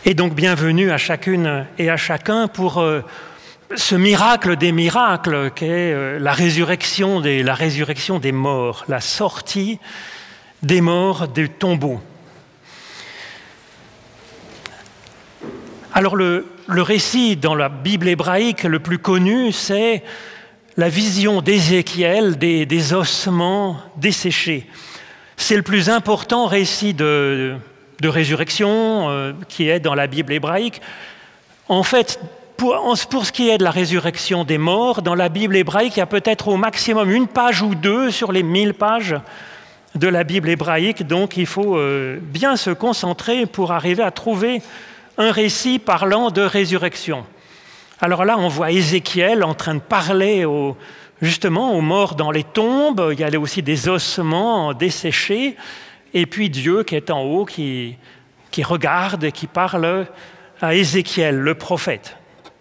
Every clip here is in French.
Et donc bienvenue à chacune et à chacun pour ce miracle des miracles qu'est la résurrection des morts, la sortie des morts du tombeau. Alors le récit dans la Bible hébraïque le plus connu, c'est la vision d'Ézéchiel des ossements desséchés. C'est le plus important récit de résurrection qui est dans la Bible hébraïque. En fait, pour ce qui est de la résurrection des morts, dans la Bible hébraïque, il y a peut-être au maximum une page ou deux sur les 1000 pages de la Bible hébraïque. Donc il faut bien se concentrer pour arriver à trouver un récit parlant de résurrection. Alors là, on voit Ézéchiel en train de parler justement aux morts dans les tombes. Il y a aussi des ossements desséchés. Et puis Dieu qui est en haut, qui regarde et qui parle à Ézéchiel, le prophète.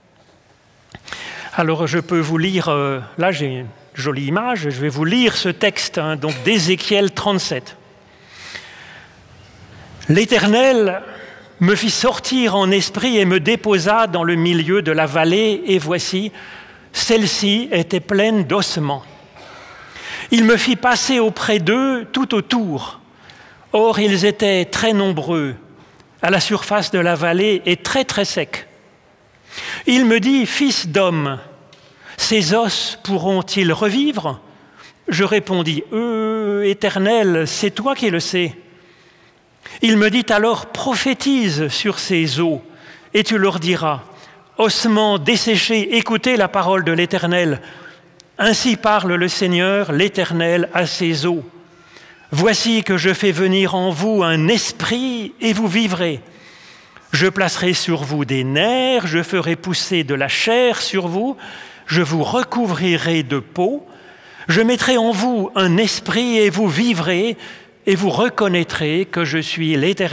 Alors je peux vous lire, là j'ai une jolie image, je vais vous lire ce texte donc d'Ézéchiel 37. L'Éternel me fit sortir en esprit et me déposa dans le milieu de la vallée, et voici, celle-ci était pleine d'ossements. Il me fit passer auprès d'eux tout autour. Or, ils étaient très nombreux à la surface de la vallée et très très secs. Il me dit, « Fils d'homme, ces os pourront-ils revivre ?» Je répondis, « Éternel, c'est toi qui le sais. » Il me dit alors, « Prophétise sur ces eaux, et tu leur diras, ossements desséchés, écoutez la parole de l'Éternel. Ainsi parle le Seigneur, l'Éternel, à ces eaux. Voici que je fais venir en vous un esprit et vous vivrez. Je placerai sur vous des nerfs, je ferai pousser de la chair sur vous, je vous recouvrirai de peau, je mettrai en vous un esprit et vous vivrez, et vous reconnaîtrez que je suis l'Éternel. »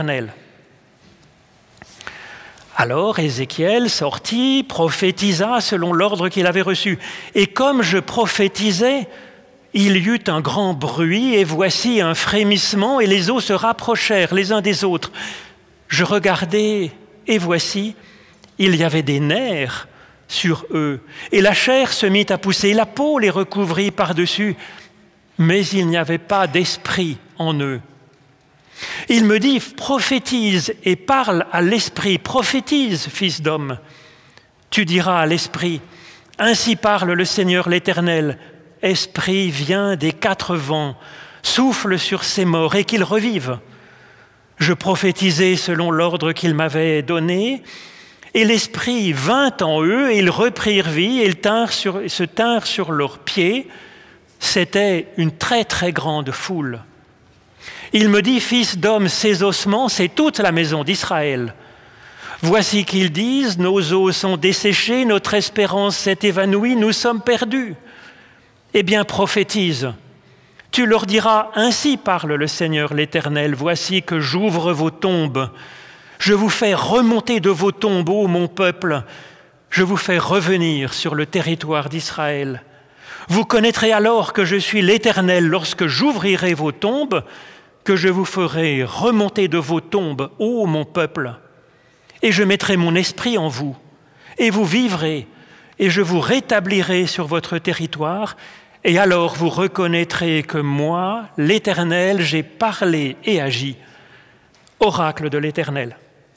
Alors Ézéchiel sortit, prophétisa selon l'ordre qu'il avait reçu. Et comme je prophétisais, il y eut un grand bruit, et voici un frémissement, et les eaux se rapprochèrent les uns des autres. Je regardai, et voici, il y avait des nerfs sur eux, et la chair se mit à pousser, la peau les recouvrit par-dessus, mais il n'y avait pas d'esprit en eux. Il me dit, prophétise et parle à l'esprit, prophétise, fils d'homme. Tu diras à l'esprit, ainsi parle le Seigneur l'Éternel, esprit vient des 4 vents, souffle sur ces morts et qu'ils revivent. Je prophétisai selon l'ordre qu'il m'avait donné, et l'esprit vint en eux, et ils reprirent vie, et ils se tinrent sur leurs pieds. C'était une très très grande foule. Il me dit, fils d'homme, ces ossements, c'est toute la maison d'Israël. Voici qu'ils disent, nos os sont desséchés, notre espérance s'est évanouie, nous sommes perdus. Eh bien, prophétise. Tu leur diras, ainsi parle le Seigneur l'Éternel, voici que j'ouvre vos tombes. Je vous fais remonter de vos tombeaux, mon peuple. Je vous fais revenir sur le territoire d'Israël. Vous connaîtrez alors que je suis l'Éternel lorsque j'ouvrirai vos tombes, que je vous ferai remonter de vos tombes, ô mon peuple. Et je mettrai mon esprit en vous, et vous vivrez, et je vous rétablirai sur votre territoire, et alors vous reconnaîtrez que moi, l'Éternel, j'ai parlé et agi. Oracle de l'Éternel.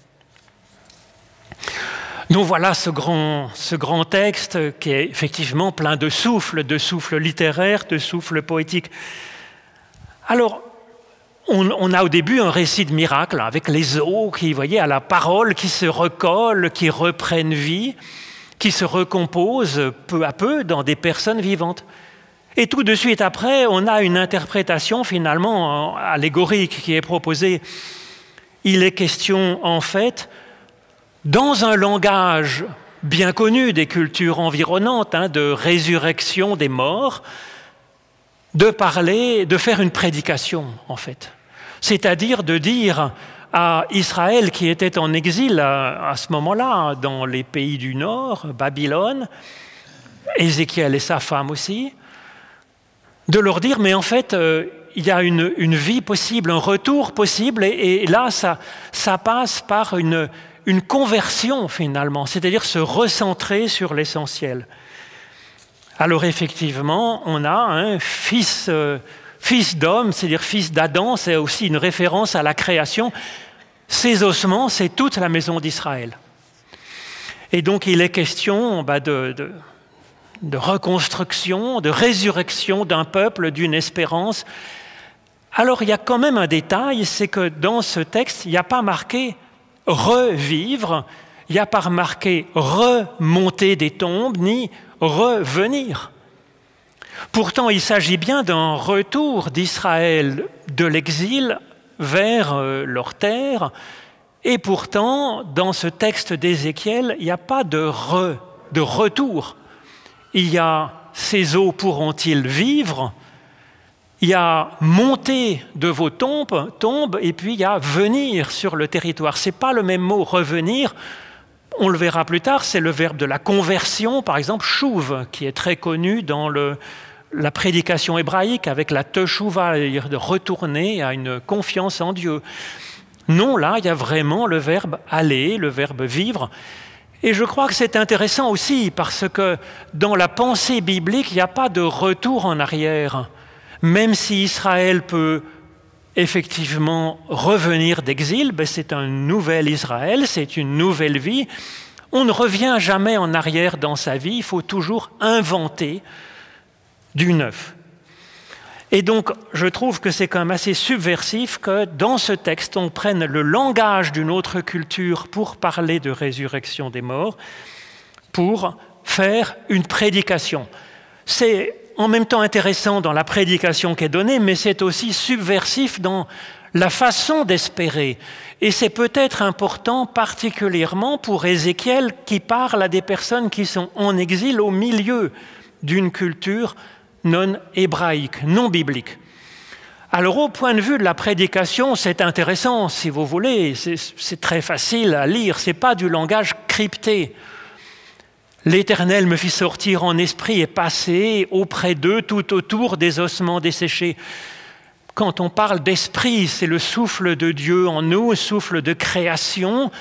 Donc voilà ce grand texte qui est effectivement plein de souffle littéraire, de souffle poétique. Alors, on a au début un récit de miracle avec les os qui, vous voyez, à la parole qui se recollent, qui reprennent vie, qui se recomposent peu à peu dans des personnes vivantes. Et tout de suite après, on a une interprétation finalement allégorique qui est proposée. Il est question en fait, dans un langage bien connu des cultures environnantes, de résurrection des morts, de faire une prédication en fait. C'est-à-dire de dire à Israël qui était en exil à ce moment-là, dans les pays du Nord, Babylone, Ézéchiel et sa femme aussi, de leur dire, mais en fait, il y a une vie possible, un retour possible, et là, ça passe par une une conversion finalement, c'est-à-dire se recentrer sur l'essentiel. Alors effectivement, on a un fils d'homme, c'est-à-dire fils d'Adam, c'est aussi une référence à la création. Ces ossements, c'est toute la maison d'Israël. Et donc il est question de reconstruction, de résurrection d'un peuple, d'une espérance. Alors il y a quand même un détail, c'est que dans ce texte, il n'y a pas marqué « revivre », il n'y a pas marqué « remonter des tombes » ni « revenir ». Pourtant, il s'agit bien d'un retour d'Israël de l'exil vers leur terre. Et pourtant, dans ce texte d'Ézéchiel, il n'y a pas de retour. Il y a « ces eaux pourront-ils vivre ?» Il y a « monter de vos tombes » et puis il y a « venir sur le territoire ». Ce n'est pas le même mot « revenir ». On le verra plus tard, c'est le verbe de la conversion, par exemple « chouv », qui est très connu dans la prédication hébraïque avec la teshuva, c'est-à-dire de retourner à une confiance en Dieu. Non, là, il y a vraiment le verbe « aller », le verbe « vivre ». Et je crois que c'est intéressant aussi parce que dans la pensée biblique, il n'y a pas de retour en arrière. Même si Israël peut effectivement revenir d'exil, c'est un nouvel Israël, c'est une nouvelle vie. On ne revient jamais en arrière dans sa vie, il faut toujours inventer du neuf. Et donc, je trouve que c'est quand même assez subversif que dans ce texte, on prenne le langage d'une autre culture pour parler de résurrection des morts, pour faire une prédication. C'est en même temps intéressant dans la prédication qui est donnée, mais c'est aussi subversif dans la façon d'espérer. Et c'est peut-être important particulièrement pour Ézéchiel qui parle à des personnes qui sont en exil au milieu d'une culture non hébraïque, non biblique. Alors au point de vue de la prédication, c'est intéressant, si vous voulez, c'est très facile à lire, ce n'est pas du langage crypté. L'Éternel me fit sortir en esprit et passer auprès d'eux tout autour des ossements desséchés. Quand on parle d'esprit, c'est le souffle de Dieu en nous, souffle de création.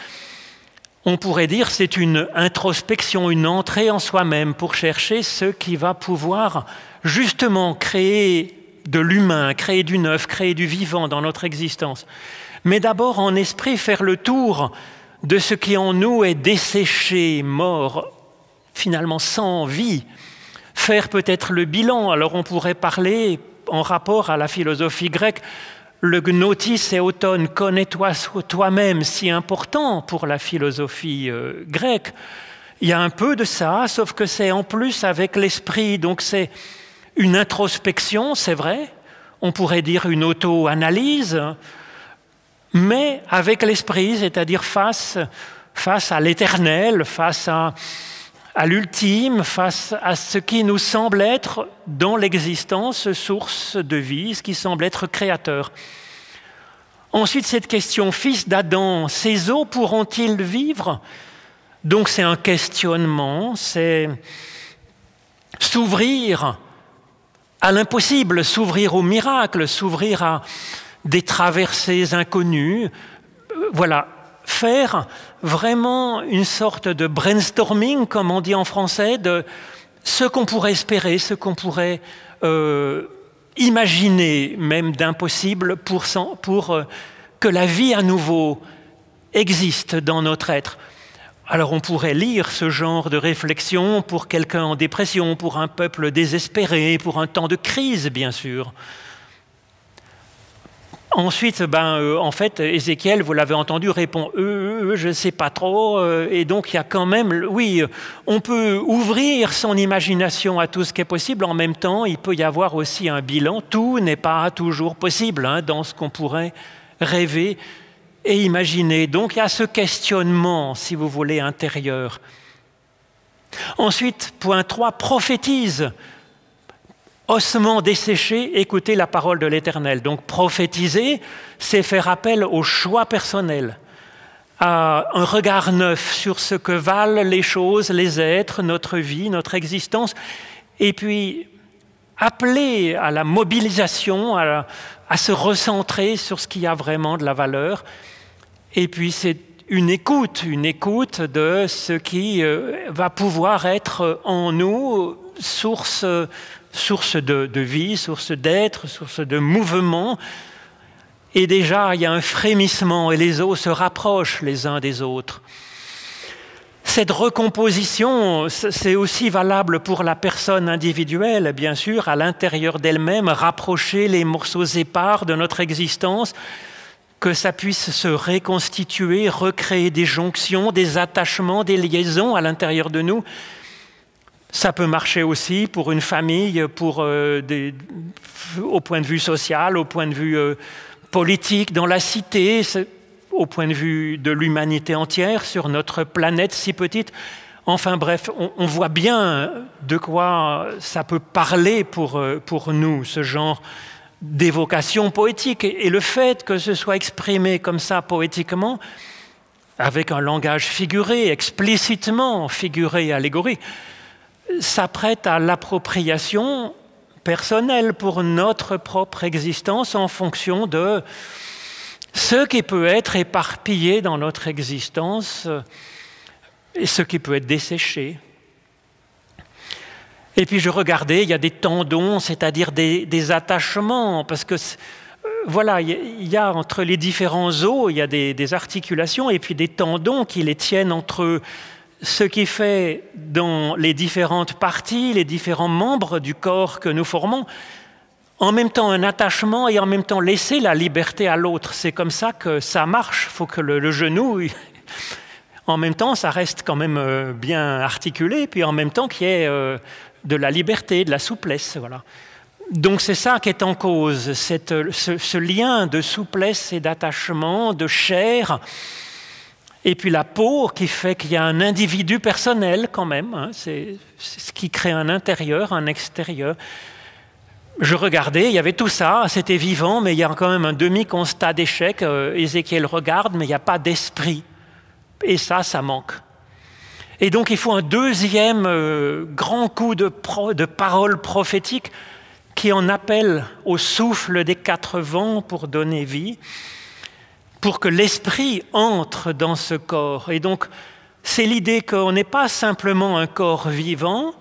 On pourrait dire c'est une introspection, une entrée en soi-même pour chercher ce qui va pouvoir justement créer de l'humain, créer du neuf, créer du vivant dans notre existence. Mais d'abord en esprit faire le tour de ce qui en nous est desséché, mort, finalement sans vie, faire peut-être le bilan. Alors on pourrait parler en rapport à la philosophie grecque, le gnotis éoton, connais-toi toi-même, si important pour la philosophie grecque. Il y a un peu de ça, sauf que c'est en plus avec l'esprit, donc c'est une introspection, c'est vrai, on pourrait dire une auto-analyse, mais avec l'esprit, c'est-à-dire face à l'éternel, face à l'ultime, face à ce qui nous semble être dans l'existence source de vie, ce qui semble être créateur. Ensuite, cette question, fils d'Adam, ces eaux pourront-ils vivre? Donc c'est un questionnement, c'est s'ouvrir à l'impossible, s'ouvrir au miracle, s'ouvrir à des traversées inconnues. Voilà. Faire vraiment une sorte de brainstorming, comme on dit en français, de ce qu'on pourrait espérer, ce qu'on pourrait imaginer, même d'impossible, pour que la vie à nouveau existe dans notre être. Alors on pourrait lire ce genre de réflexion pour quelqu'un en dépression, pour un peuple désespéré, pour un temps de crise, bien sûr. Ensuite, en fait, Ézéchiel, vous l'avez entendu, répond « je ne sais pas trop ». Et donc, il y a quand même, oui, on peut ouvrir son imagination à tout ce qui est possible. En même temps, il peut y avoir aussi un bilan. Tout n'est pas toujours possible dans ce qu'on pourrait rêver et imaginer. Donc, il y a ce questionnement, si vous voulez, intérieur. Ensuite, point 3, prophétise. Ossements desséchés, écoutez la parole de l'Éternel. Donc prophétiser, c'est faire appel au choix personnel, à un regard neuf sur ce que valent les choses, les êtres, notre vie, notre existence, et puis appeler à la mobilisation, à se recentrer sur ce qui a vraiment de la valeur. Et puis c'est une écoute de ce qui va pouvoir être en nous source de vie, source d'être, source de mouvement. Et déjà, il y a un frémissement et les os se rapprochent les uns des autres. Cette recomposition, c'est aussi valable pour la personne individuelle, bien sûr, à l'intérieur d'elle-même, rapprocher les morceaux épars de notre existence, que ça puisse se reconstituer, recréer des jonctions, des attachements, des liaisons à l'intérieur de nous. Ça peut marcher aussi pour une famille, au point de vue social, au point de vue politique, dans la cité, au point de vue de l'humanité entière, sur notre planète si petite. Enfin bref, on voit bien de quoi ça peut parler pour nous, ce genre d'évocation poétique. Et le fait que ce soit exprimé comme ça poétiquement, avec un langage figuré, explicitement figuré et allégorique, ça prête à l'appropriation personnelle pour notre propre existence en fonction de ce qui peut être éparpillé dans notre existence et ce qui peut être desséché. Et puis je regardais, il y a des tendons, c'est-à-dire des attachements, parce que voilà, il y a entre les différents os, il y a des articulations et puis des tendons qui les tiennent entre eux. Ce qui fait dans les différentes parties, les différents membres du corps que nous formons, en même temps un attachement et en même temps laisser la liberté à l'autre. C'est comme ça que ça marche. Il faut que le genou, en même temps, ça reste quand même bien articulé, puis en même temps qu'il y ait de la liberté, de la souplesse. Voilà. Donc c'est ça qui est en cause, ce lien de souplesse et d'attachement, de chair. Et puis la peau qui fait qu'il y a un individu personnel quand même, hein, c'est ce qui crée un intérieur, un extérieur. Je regardais, il y avait tout ça, c'était vivant, mais il y a quand même un demi-constat d'échec. Ézéchiel regarde, mais il n'y a pas d'esprit. Et ça manque. Et donc il faut un deuxième grand coup de parole prophétique qui en appelle au souffle des quatre vents pour donner vie, pour que l'esprit entre dans ce corps. Et donc, c'est l'idée qu'on n'est pas simplement un corps vivant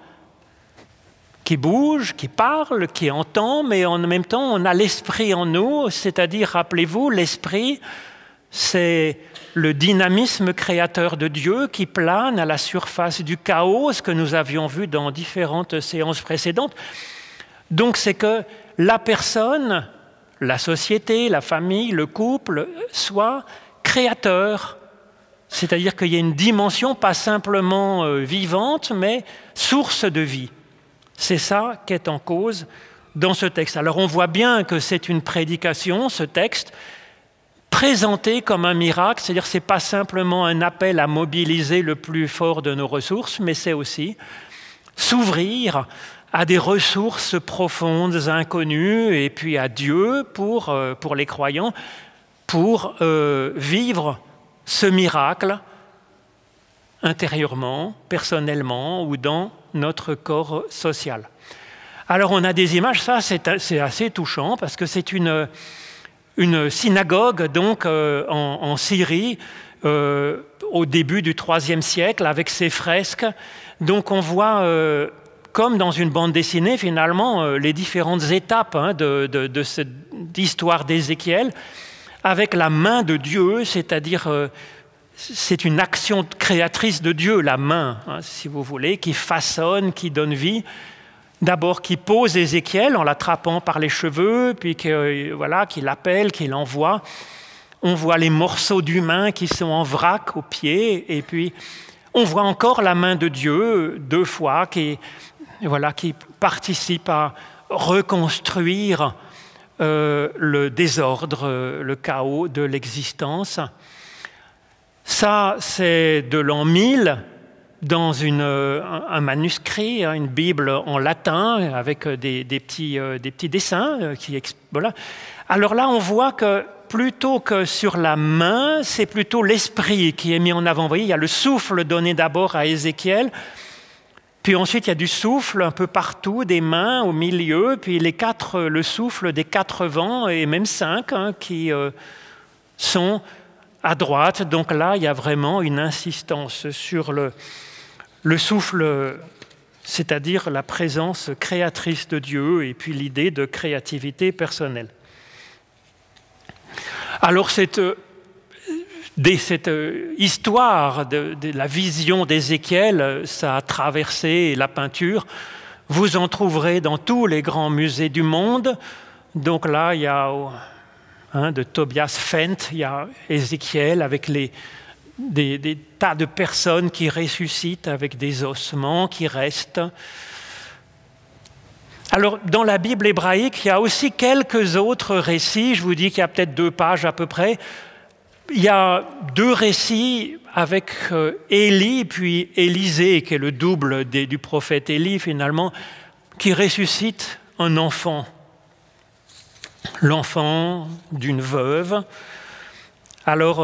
qui bouge, qui parle, qui entend, mais en même temps, on a l'esprit en nous, c'est-à-dire, rappelez-vous, l'esprit, c'est le dynamisme créateur de Dieu qui plane à la surface du chaos, ce que nous avions vu dans différentes séances précédentes. Donc, c'est que la personne, la société, la famille, le couple, soit créateur. C'est-à-dire qu'il y a une dimension pas simplement vivante, mais source de vie. C'est ça qui est en cause dans ce texte. Alors on voit bien que c'est une prédication, ce texte, présenté comme un miracle, c'est-à-dire que ce n'est pas simplement un appel à mobiliser le plus fort de nos ressources, mais c'est aussi s'ouvrir à des ressources profondes, inconnues, et puis à Dieu pour les croyants, pour vivre ce miracle intérieurement, personnellement ou dans notre corps social. Alors on a des images, ça c'est assez touchant parce que c'est une synagogue donc en Syrie au début du IIIe siècle avec ses fresques. Donc on voit comme dans une bande dessinée, finalement, les différentes étapes de cette histoire d'Ézéchiel, avec la main de Dieu, c'est-à-dire, c'est une action créatrice de Dieu, la main, hein, si vous voulez, qui façonne, qui donne vie. D'abord, qui pose Ézéchiel en l'attrapant par les cheveux, puis qu'il l'appelle, qu'il l'envoie. On voit les morceaux d'humain qui sont en vrac aux pieds, et puis on voit encore la main de Dieu, deux fois, qui participe à reconstruire le désordre, le chaos de l'existence. Ça, c'est de l'an 1000 dans un manuscrit, une Bible en latin avec des petits dessins. Voilà. Alors là, on voit que plutôt que sur la main, c'est plutôt l'esprit qui est mis en avant. Vous voyez, il y a le souffle donné d'abord à Ézéchiel, puis ensuite il y a du souffle un peu partout, des mains au milieu, puis le souffle des quatre vents, et même 5, qui sont à droite. Donc là, il y a vraiment une insistance sur le souffle, c'est-à-dire la présence créatrice de Dieu et puis l'idée de créativité personnelle. Alors cette histoire de la vision d'Ézéchiel, ça a traversé la peinture. Vous en trouverez dans tous les grands musées du monde. Donc là, il y a de Tobias Fendt, il y a Ézéchiel avec des tas de personnes qui ressuscitent avec des ossements qui restent. Alors, dans la Bible hébraïque, il y a aussi quelques autres récits. Je vous dis qu'il y a peut-être 2 pages à peu près. Il y a 2 récits avec Élie, puis Élisée, qui est le double du prophète Élie, finalement, qui ressuscite un enfant. L'enfant d'une veuve. Alors,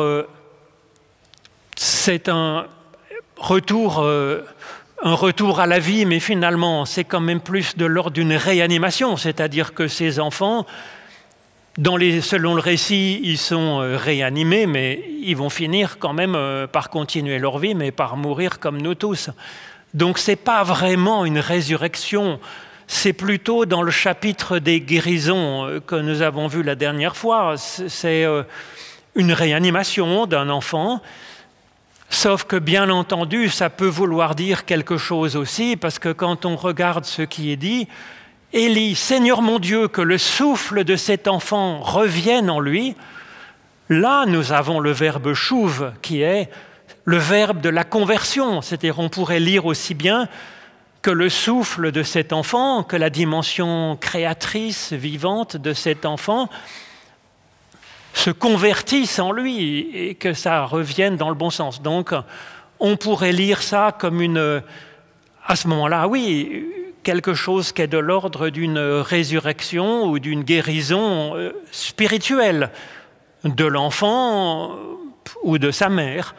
c'est un retour à la vie, mais finalement, c'est quand même plus de l'ordre d'une réanimation, c'est-à-dire que ces enfants, selon le récit, ils sont réanimés, mais ils vont finir quand même par continuer leur vie, mais par mourir comme nous tous. Donc, ce n'est pas vraiment une résurrection, c'est plutôt dans le chapitre des guérisons que nous avons vu la dernière fois. C'est une réanimation d'un enfant. Sauf que, bien entendu, ça peut vouloir dire quelque chose aussi, parce que quand on regarde ce qui est dit, Élie, Seigneur mon Dieu, que le souffle de cet enfant revienne en lui, là nous avons le verbe chouv, qui est le verbe de la conversion. C'est-à-dire on pourrait lire aussi bien que le souffle de cet enfant, que la dimension créatrice, vivante de cet enfant, se convertissent en lui et que ça revienne dans le bon sens. Donc, on pourrait lire ça comme à ce moment-là, oui, quelque chose qui est de l'ordre d'une résurrection ou d'une guérison spirituelle de l'enfant ou de sa mère.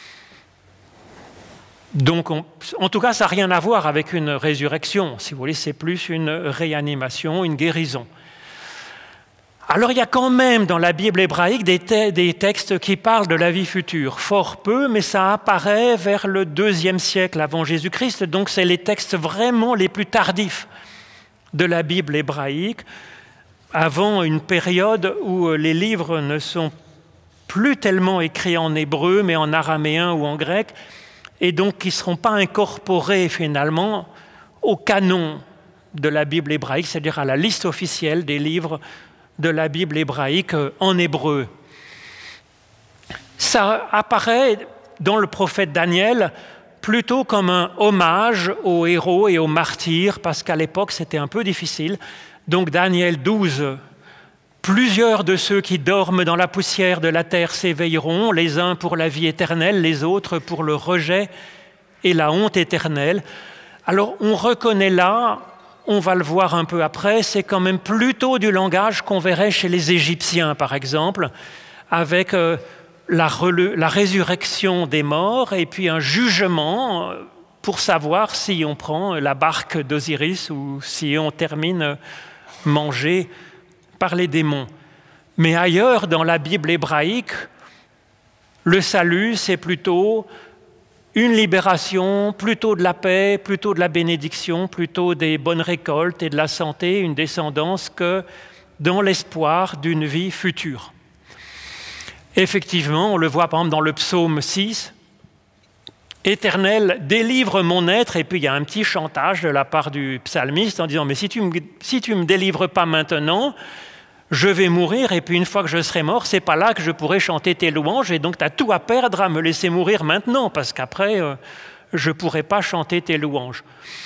Donc, en tout cas, ça n'a rien à voir avec une résurrection. Si vous voulez, c'est plus une réanimation, une guérison. Alors, il y a quand même dans la Bible hébraïque des textes qui parlent de la vie future. Fort peu, mais ça apparaît vers le 2e siècle avant Jésus-Christ. Donc, c'est les textes vraiment les plus tardifs de la Bible hébraïque, avant une période où les livres ne sont plus tellement écrits en hébreu, mais en araméen ou en grec, et donc qui ne seront pas incorporés finalement au canon de la Bible hébraïque, c'est-à-dire à la liste officielle des livres de la Bible hébraïque en hébreu. Ça apparaît dans le prophète Daniel plutôt comme un hommage aux héros et aux martyrs, parce qu'à l'époque c'était un peu difficile. Donc Daniel 12, plusieurs de ceux qui dorment dans la poussière de la terre s'éveilleront, les uns pour la vie éternelle, les autres pour le rejet et la honte éternelle. Alors on reconnaît là, on va le voir un peu après, c'est quand même plutôt du langage qu'on verrait chez les Égyptiens, par exemple, avec la résurrection des morts et puis un jugement pour savoir si on prend la barque d'Osiris ou si on termine mangé par les démons. Mais ailleurs, dans la Bible hébraïque, le salut, c'est plutôt une libération, plutôt de la paix, plutôt de la bénédiction, plutôt des bonnes récoltes et de la santé, une descendance, que dans l'espoir d'une vie future. Effectivement, on le voit par exemple dans le psaume 6, « Éternel, délivre mon être », et puis il y a un petit chantage de la part du psalmiste en disant « Mais si tu me délivres pas maintenant, je vais mourir, et puis une fois que je serai mort, c'est pas là que je pourrai chanter tes louanges, et donc tu as tout à perdre à me laisser mourir maintenant, parce qu'après, je ne pourrai pas chanter tes louanges. »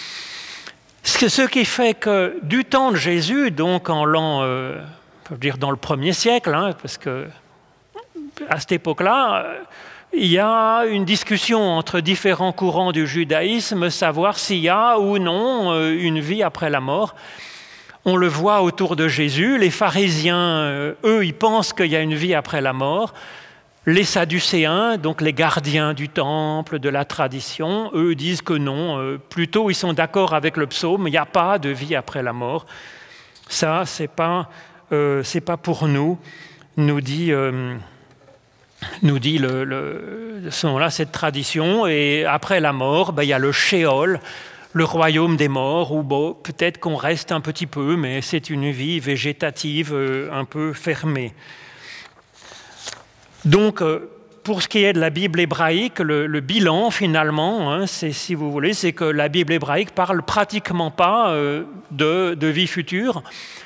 Ce qui fait que du temps de Jésus, donc en l'an, on peut dire dans le 1er siècle, hein, parce que à cette époque-là, il y a une discussion entre différents courants du judaïsme, savoir s'il y a ou non une vie après la mort. On le voit autour de Jésus. Les pharisiens, eux, ils pensent qu'il y a une vie après la mort. Les sadducéens, donc les gardiens du temple, de la tradition, eux disent que non. Plutôt, ils sont d'accord avec le psaume, il n'y a pas de vie après la mort. Ça, c'est pas pour nous, nous dit nous dit selon cette tradition. Et après la mort, il y a le Sheol, le royaume des morts, où peut-être qu'on reste un petit peu, mais c'est une vie végétative un peu fermée. Donc, pour ce qui est de la Bible hébraïque, le bilan, finalement, si vous voulez, c'est que la Bible hébraïque parle pratiquement pas de vie future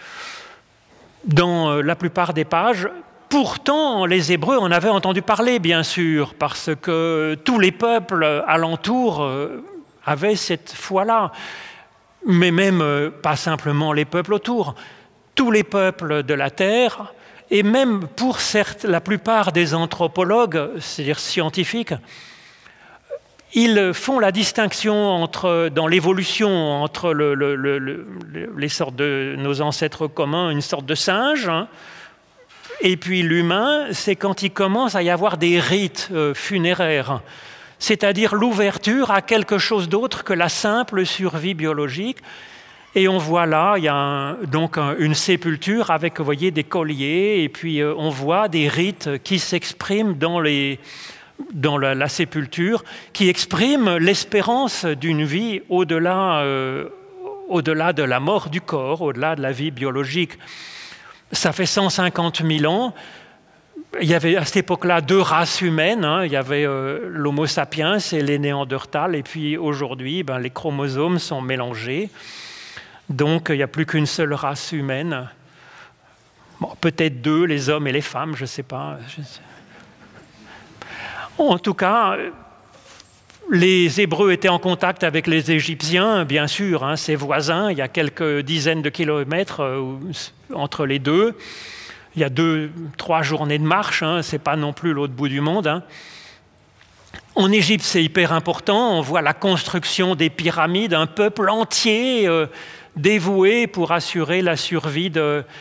dans la plupart des pages. Pourtant, les Hébreux en avaient entendu parler, bien sûr, parce que tous les peuples alentours avaient cette foi-là. Mais même pas simplement les peuples autour, tous les peuples de la terre. Et même pour la plupart des anthropologues, c'est-à-dire scientifiques, ils font la distinction dans l'évolution entre les sortes de nos ancêtres communs, une sorte de singe, et puis l'humain, c'est quand il commence à y avoir des rites funéraires, c'est-à-dire l'ouverture à quelque chose d'autre que la simple survie biologique. Et on voit là, il y a donc une sépulture avec, vous voyez, des colliers, et puis on voit des rites qui s'expriment dans la sépulture, qui expriment l'espérance d'une vie au-delà de la mort du corps, au-delà de la vie biologique. Ça fait 150 000 ans. Il y avait à cette époque-là 2 races humaines. Il y avait l'Homo sapiens et les Néandertals, et puis aujourd'hui, les chromosomes sont mélangés. Donc, il n'y a plus qu'une seule race humaine. Bon, peut-être 2, les hommes et les femmes, je ne sais pas. En tout cas, les Hébreux étaient en contact avec les Égyptiens, bien sûr, ses voisins. Il y a quelques dizaines de kilomètres entre les deux. Il y a 2-3 journées de marche, ce n'est pas non plus l'autre bout du monde. En Égypte, c'est hyper important. On voit la construction des pyramides, un peuple entier dévoué pour assurer la survie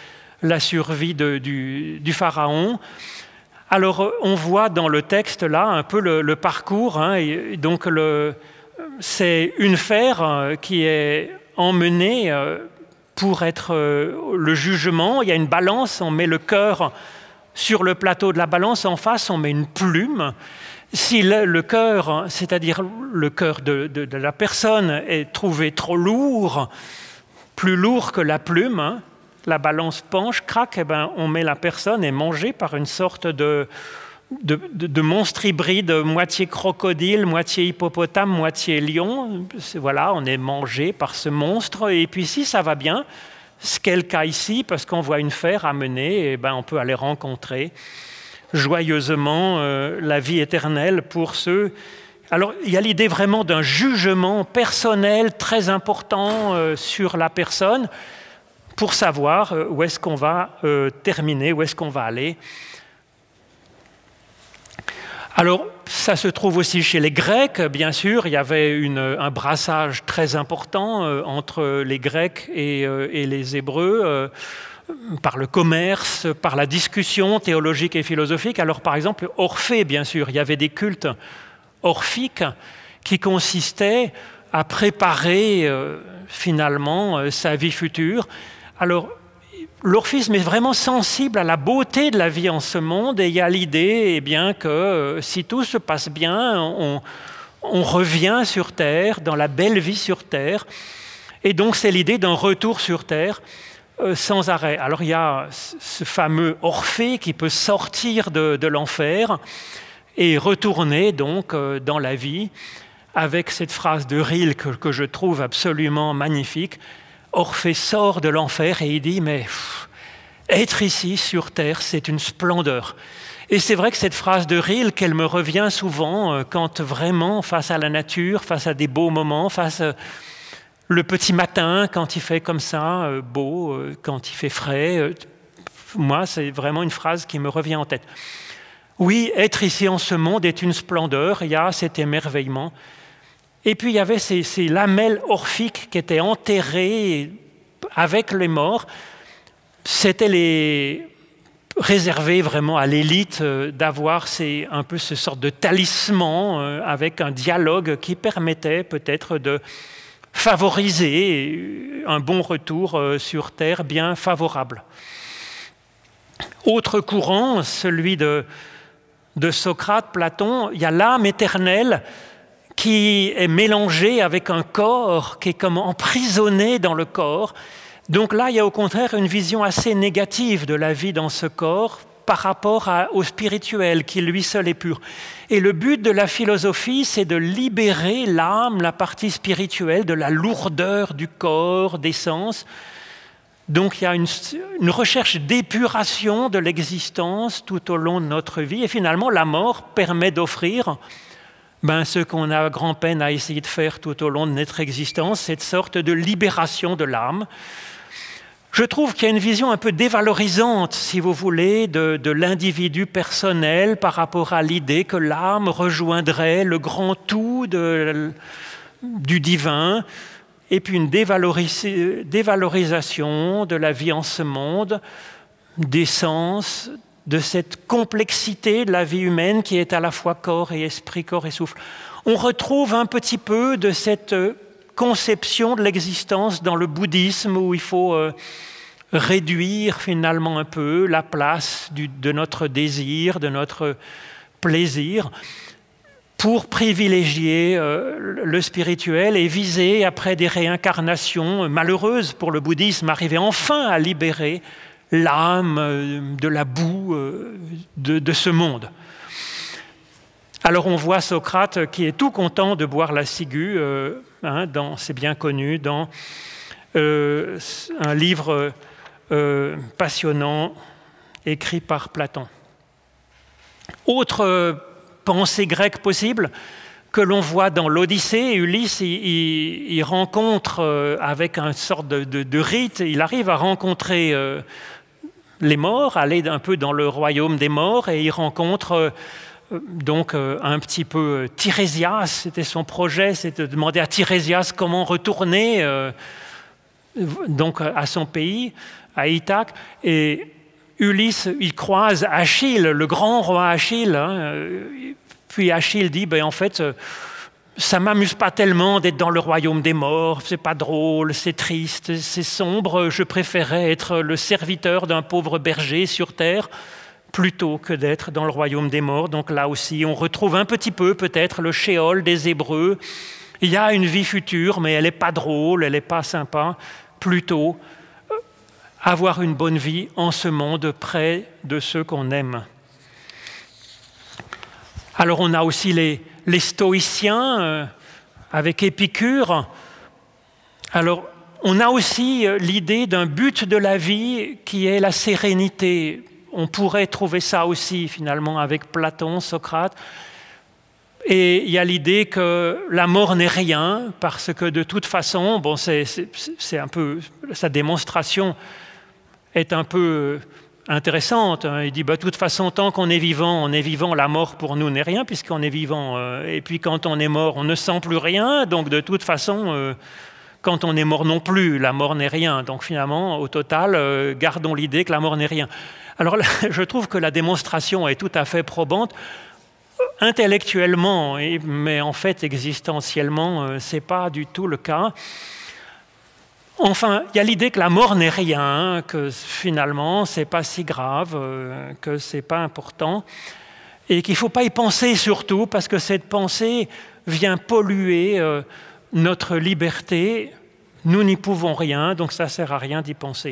du pharaon. Alors, on voit dans le texte là un peu le parcours. Et donc, c'est une fer qui est emmenée pour être le jugement. Il y a une balance, on met le cœur sur le plateau de la balance. En face, on met une plume. Si le cœur, c'est-à-dire le cœur de la personne, est trouvé trop lourd, plus lourd que la plume, la balance penche, craque, on met la personne et mangée par une sorte de monstre hybride, moitié crocodile, moitié hippopotame, moitié lion. Voilà, on est mangé par ce monstre. Et puis si ça va bien, ce qu'est le cas ici, parce qu'on voit une fer amenée, et on peut aller rencontrer joyeusement la vie éternelle pour ceux. Alors, il y a l'idée vraiment d'un jugement personnel très important sur la personne pour savoir où est-ce qu'on va terminer, où est-ce qu'on va aller. Alors, ça se trouve aussi chez les Grecs, bien sûr. Il y avait un brassage très important entre les Grecs et les Hébreux, par le commerce, par la discussion théologique et philosophique. Alors, par exemple, Orphée, bien sûr, il y avait des cultes orphiques qui consistaient à préparer finalement sa vie future. Alors, l'orphisme est vraiment sensible à la beauté de la vie en ce monde, et il y a l'idée que si tout se passe bien, on revient sur Terre, dans la belle vie sur Terre. Et donc, c'est l'idée d'un retour sur Terre sans arrêt. Alors, il y a ce fameux Orphée qui peut sortir de l'enfer et retourner donc dans la vie avec cette phrase de Rilke que je trouve absolument magnifique. Orphée sort de l'enfer et il dit « mais être ici sur Terre, c'est une splendeur ». Et c'est vrai que cette phrase de Rilke, elle me revient souvent quand vraiment, face à la nature, face à des beaux moments, face le petit matin, quand il fait comme ça, beau, quand il fait frais. Moi, c'est vraiment une phrase qui me revient en tête. Oui, être ici en ce monde est une splendeur, il y a cet émerveillement. Et puis il y avait ces lamelles orphiques qui étaient enterrées avec les morts. C'était réservé vraiment à l'élite d'avoir un peu ce sorte de talisman avec un dialogue qui permettait peut-être de favoriser un bon retour sur Terre bien favorable. Autre courant, celui de de Socrate, Platon, il y a l'âme éternelle qui est mélangée avec un corps qui est comme emprisonné dans le corps. Donc là, il y a au contraire une vision assez négative de la vie dans ce corps par rapport au spirituel, qui lui seul est pur. Et le but de la philosophie, c'est de libérer l'âme, la partie spirituelle, de la lourdeur du corps, des sens. Donc il y a une recherche d'épuration de l'existence tout au long de notre vie. Et finalement, la mort permet d'offrir ce qu'on a grand-peine à essayer de faire tout au long de notre existence, cette sorte de libération de l'âme. Je trouve qu'il y a une vision un peu dévalorisante, si vous voulez, de l'individu personnel par rapport à l'idée que l'âme rejoindrait le grand tout du divin, et puis une dévalorisation de la vie en ce monde, des sens, de cette complexité de la vie humaine qui est à la fois corps et esprit, corps et souffle. On retrouve un petit peu de cette conception de l'existence dans le bouddhisme où il faut réduire finalement un peu la place de notre désir, de notre plaisir, pour privilégier le spirituel et viser, après des réincarnations malheureuses pour le bouddhisme, arriver enfin à libérer l'âme de la boue de ce monde. Alors on voit Socrate qui est tout content de boire la ciguë, c'est bien connu, dans un livre passionnant écrit par Platon. Autre pensée grecque possible que l'on voit dans l'Odyssée, Ulysse, il rencontre avec une sorte de rite, il arrive à rencontrer les morts, aller un peu dans le royaume des morts, et il rencontre donc un petit peu Tirésias. C'était son projet, c'était de demander à Tirésias comment retourner donc à son pays, à Ithaque. Et Ulysse, il croise Achille, le grand roi Achille. Puis Achille dit, en fait, ça ne m'amuse pas tellement d'être dans le royaume des morts, c'est pas drôle, c'est triste, c'est sombre, je préférais être le serviteur d'un pauvre berger sur terre plutôt que d'être dans le royaume des morts. Donc là aussi, on retrouve un petit peu peut-être le Sheol des Hébreux. Il y a une vie future, mais elle n'est pas drôle, elle n'est pas sympa. Plutôt avoir une bonne vie en ce monde près de ceux qu'on aime. Alors on a aussi les stoïciens avec Épicure. Alors on a aussi l'idée d'un but de la vie qui est la sérénité. On pourrait trouver ça aussi finalement avec Platon, Socrate. Et il y a l'idée que la mort n'est rien, parce que de toute façon, c'est un peu, sa démonstration est un peu intéressante. Il dit, de toute façon, tant qu'on est vivant, la mort pour nous n'est rien, puisqu'on est vivant. Et puis quand on est mort, on ne sent plus rien. Donc de toute façon, quand on est mort non plus, la mort n'est rien. Donc finalement, au total, gardons l'idée que la mort n'est rien. Alors là, je trouve que la démonstration est tout à fait probante. Intellectuellement, mais en fait existentiellement, ce n'est pas du tout le cas. Enfin, il y a l'idée que la mort n'est rien, que finalement, ce n'est pas si grave, que ce n'est pas important, et qu'il ne faut pas y penser surtout, parce que cette pensée vient polluer notre liberté. Nous n'y pouvons rien, donc ça ne sert à rien d'y penser.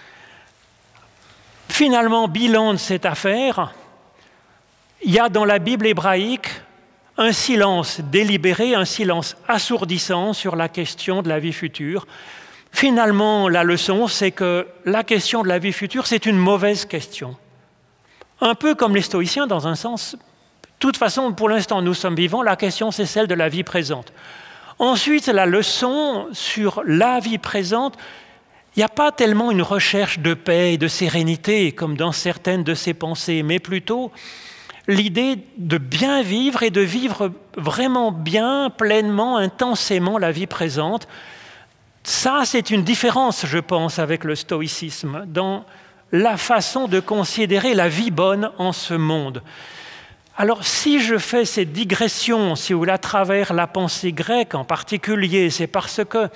Finalement, bilan de cette affaire, il y a dans la Bible hébraïque un silence délibéré, un silence assourdissant sur la question de la vie future. Finalement, la leçon, c'est que la question de la vie future, c'est une mauvaise question. Un peu comme les stoïciens, dans un sens. De toute façon, pour l'instant, nous sommes vivants, la question, c'est celle de la vie présente. Ensuite, la leçon sur la vie présente, il n'y a pas tellement une recherche de paix et de sérénité, comme dans certaines de ces pensées, mais plutôt l'idée de bien vivre et de vivre vraiment bien, pleinement, intensément la vie présente. Ça, c'est une différence, je pense, avec le stoïcisme, dans la façon de considérer la vie bonne en ce monde. Alors, si je fais cette digression, si vous voulez, à travers la pensée grecque en particulier, c'est parce que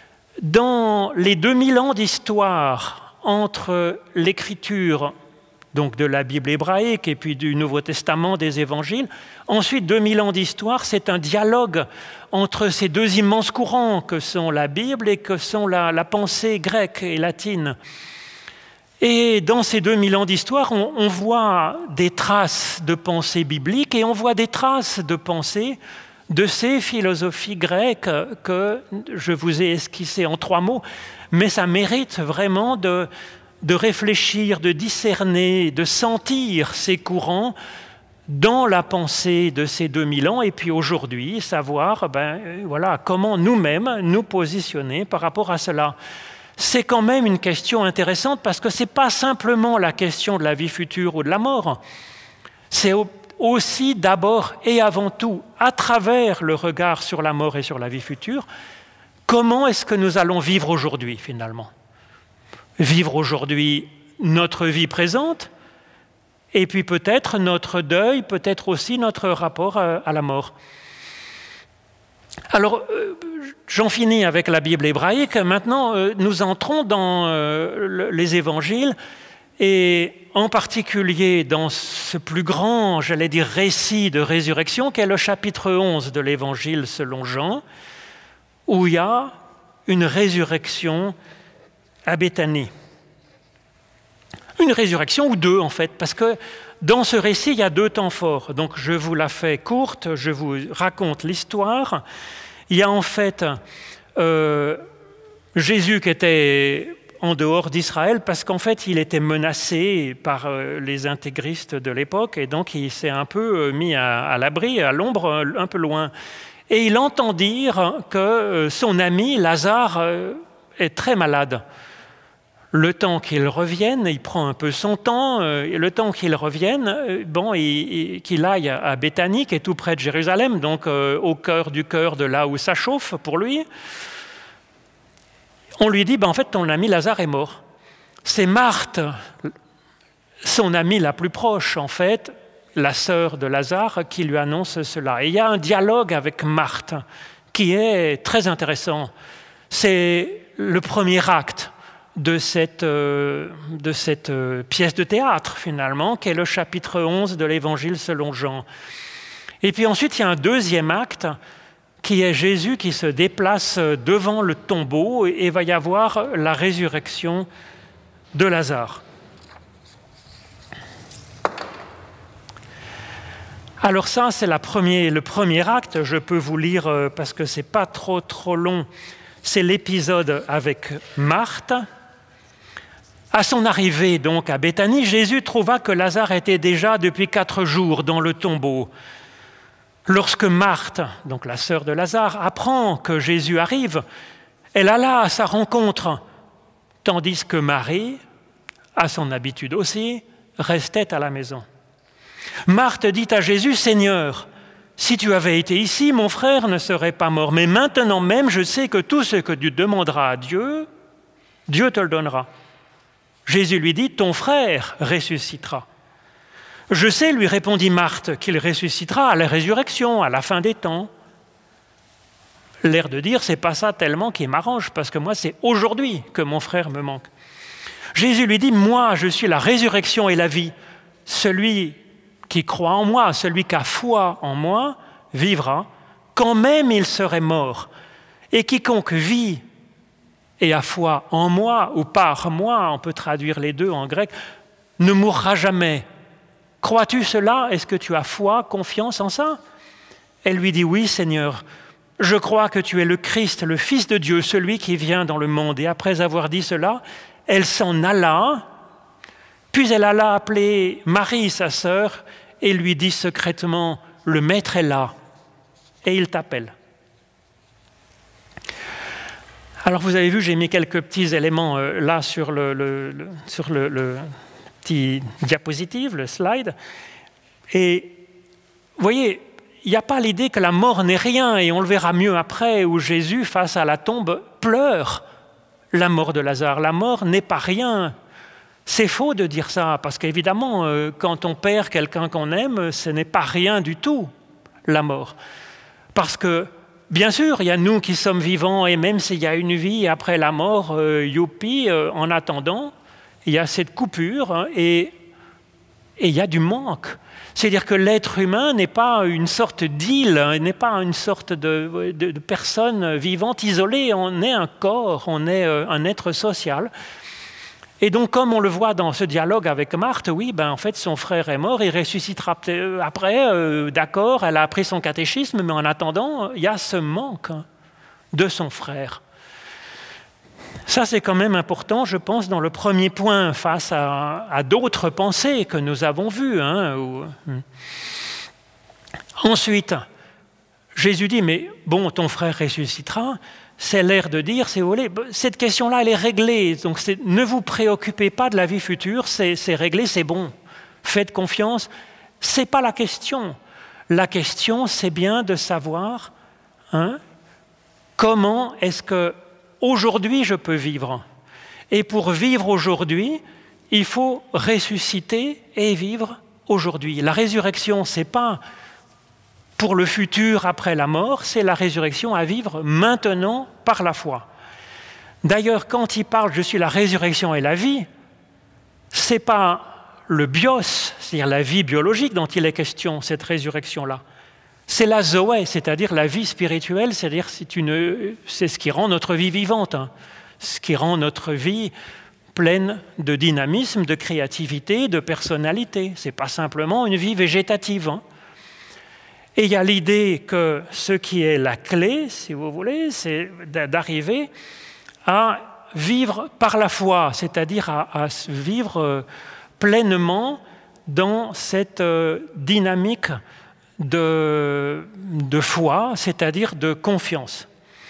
dans les 2000 ans d'histoire entre l'écriture donc de la Bible hébraïque et puis du Nouveau Testament, des évangiles. Ensuite, 2000 ans d'histoire, c'est un dialogue entre ces deux immenses courants que sont la Bible et que sont la pensée grecque et latine. Et dans ces 2000 ans d'histoire, on voit des traces de pensée biblique et on voit des traces de pensée de ces philosophies grecques que je vous ai esquissées en 3 mots, mais ça mérite vraiment de réfléchir, de discerner, de sentir ces courants dans la pensée de ces 2000 ans, et puis aujourd'hui, savoir voilà, comment nous-mêmes nous positionner par rapport à cela. C'est quand même une question intéressante parce que ce n'est pas simplement la question de la vie future ou de la mort, c'est aussi d'abord et avant tout, à travers le regard sur la mort et sur la vie future, comment est-ce que nous allons vivre aujourd'hui finalement ? Vivre aujourd'hui notre vie présente, et puis peut-être notre deuil, peut-être aussi notre rapport à la mort. Alors, j'en finis avec la Bible hébraïque. Maintenant, nous entrons dans les évangiles, et en particulier dans ce plus grand, j'allais dire, récit de résurrection, qu'est le chapitre 11 de l'évangile selon Jean, où il y a une résurrection à Béthanie. Une résurrection ou deux en fait, parce que dans ce récit, il y a 2 temps forts. Donc je vous la fais courte, je vous raconte l'histoire. Il y a en fait Jésus qui était en dehors d'Israël parce qu'en fait il était menacé par les intégristes de l'époque et donc il s'est un peu mis à l'abri, à l'ombre, un peu loin. Et il entend dire que son ami Lazare est très malade. Le temps qu'il revienne, il prend un peu son temps, et le temps qu'il revienne, qu'il aille à Béthanie, qui est tout près de Jérusalem, donc au cœur du cœur de là où ça chauffe pour lui. On lui dit, en fait, ton ami Lazare est mort. C'est Marthe, son amie la plus proche, en fait, la sœur de Lazare, qui lui annonce cela. Et il y a un dialogue avec Marthe qui est très intéressant. C'est le premier acte de cette pièce de théâtre, finalement, qui est le chapitre 11 de l'Évangile selon Jean. Et puis ensuite, il y a un deuxième acte, qui est Jésus qui se déplace devant le tombeau, et va y avoir la résurrection de Lazare. Alors ça, c'est le premier acte, je peux vous lire, parce que ce n'est pas trop long, c'est l'épisode avec Marthe. À son arrivée donc à Béthanie, Jésus trouva que Lazare était déjà depuis 4 jours dans le tombeau. Lorsque Marthe, donc la sœur de Lazare, apprend que Jésus arrive, elle alla à sa rencontre, tandis que Marie, à son habitude aussi, restait à la maison. Marthe dit à Jésus, « Seigneur, si tu avais été ici, mon frère ne serait pas mort. Mais maintenant même, je sais que tout ce que tu demanderas à Dieu, Dieu te le donnera. » Jésus lui dit, « Ton frère ressuscitera. » « Je sais, lui répondit Marthe, qu'il ressuscitera à la résurrection, à la fin des temps. » L'air de dire, c'est pas ça tellement qui m'arrange, parce que moi, c'est aujourd'hui que mon frère me manque. Jésus lui dit, « Moi, je suis la résurrection et la vie. Celui qui croit en moi, celui qui a foi en moi, vivra, quand même il serait mort. Et quiconque vit et a foi en moi, ou par moi, on peut traduire les deux en grec, ne mourra jamais. Crois-tu cela? Est-ce que tu as foi, confiance en ça? » Elle lui dit, « Oui, Seigneur, je crois que tu es le Christ, le Fils de Dieu, celui qui vient dans le monde. » Et après avoir dit cela, elle s'en alla, puis elle alla appeler Marie, sa sœur, et lui dit secrètement, « Le Maître est là, et il t'appelle. » Alors vous avez vu, j'ai mis quelques petits éléments là sur le petit diapositive, le slide. Et vous voyez, il n'y a pas l'idée que la mort n'est rien, et on le verra mieux après, où Jésus, face à la tombe, pleure la mort de Lazare. La mort n'est pas rien. C'est faux de dire ça, parce qu'évidemment, quand on perd quelqu'un qu'on aime, ce n'est pas rien du tout, la mort. Parce que, bien sûr, il y a nous qui sommes vivants, et même s'il y a une vie après la mort, youpi, en attendant, il y a cette coupure, et Et il y a du manque. C'est-à-dire que l'être humain n'est pas une sorte d'île, n'est pas une sorte de personne vivante isolée. On est un corps, on est un être social. Et donc, comme on le voit dans ce dialogue avec Marthe, oui, en fait, son frère est mort, il ressuscitera après, d'accord, elle a appris son catéchisme, mais en attendant, il y a ce manque de son frère. Ça, c'est quand même important, je pense, dans le premier point, face à d'autres pensées que nous avons vues. Ensuite, Jésus dit, mais bon, ton frère ressuscitera. C'est l'air de dire, si vous voulez, cette question-là, elle est réglée. Donc, ne vous préoccupez pas de la vie future, c'est réglé, c'est bon. Faites confiance. Ce n'est pas la question. La question, c'est bien de savoir comment est-ce que aujourd'hui je peux vivre. Et pour vivre aujourd'hui, il faut ressusciter et vivre aujourd'hui. La résurrection, ce n'est pas pour le futur après la mort, c'est la résurrection à vivre maintenant par la foi. D'ailleurs, quand il parle « je suis la résurrection et la vie », ce n'est pas le bios, c'est-à-dire la vie biologique dont il est question, cette résurrection-là. C'est la zoé, c'est-à-dire la vie spirituelle, c'est-à-dire c'est ce qui rend notre vie vivante, ce qui rend notre vie pleine de dynamisme, de créativité, de personnalité. Ce n'est pas simplement une vie végétative. Et il y a l'idée que ce qui est la clé, si vous voulez, c'est d'arriver à vivre par la foi, c'est-à-dire à vivre pleinement dans cette dynamique de foi, c'est-à-dire de confiance.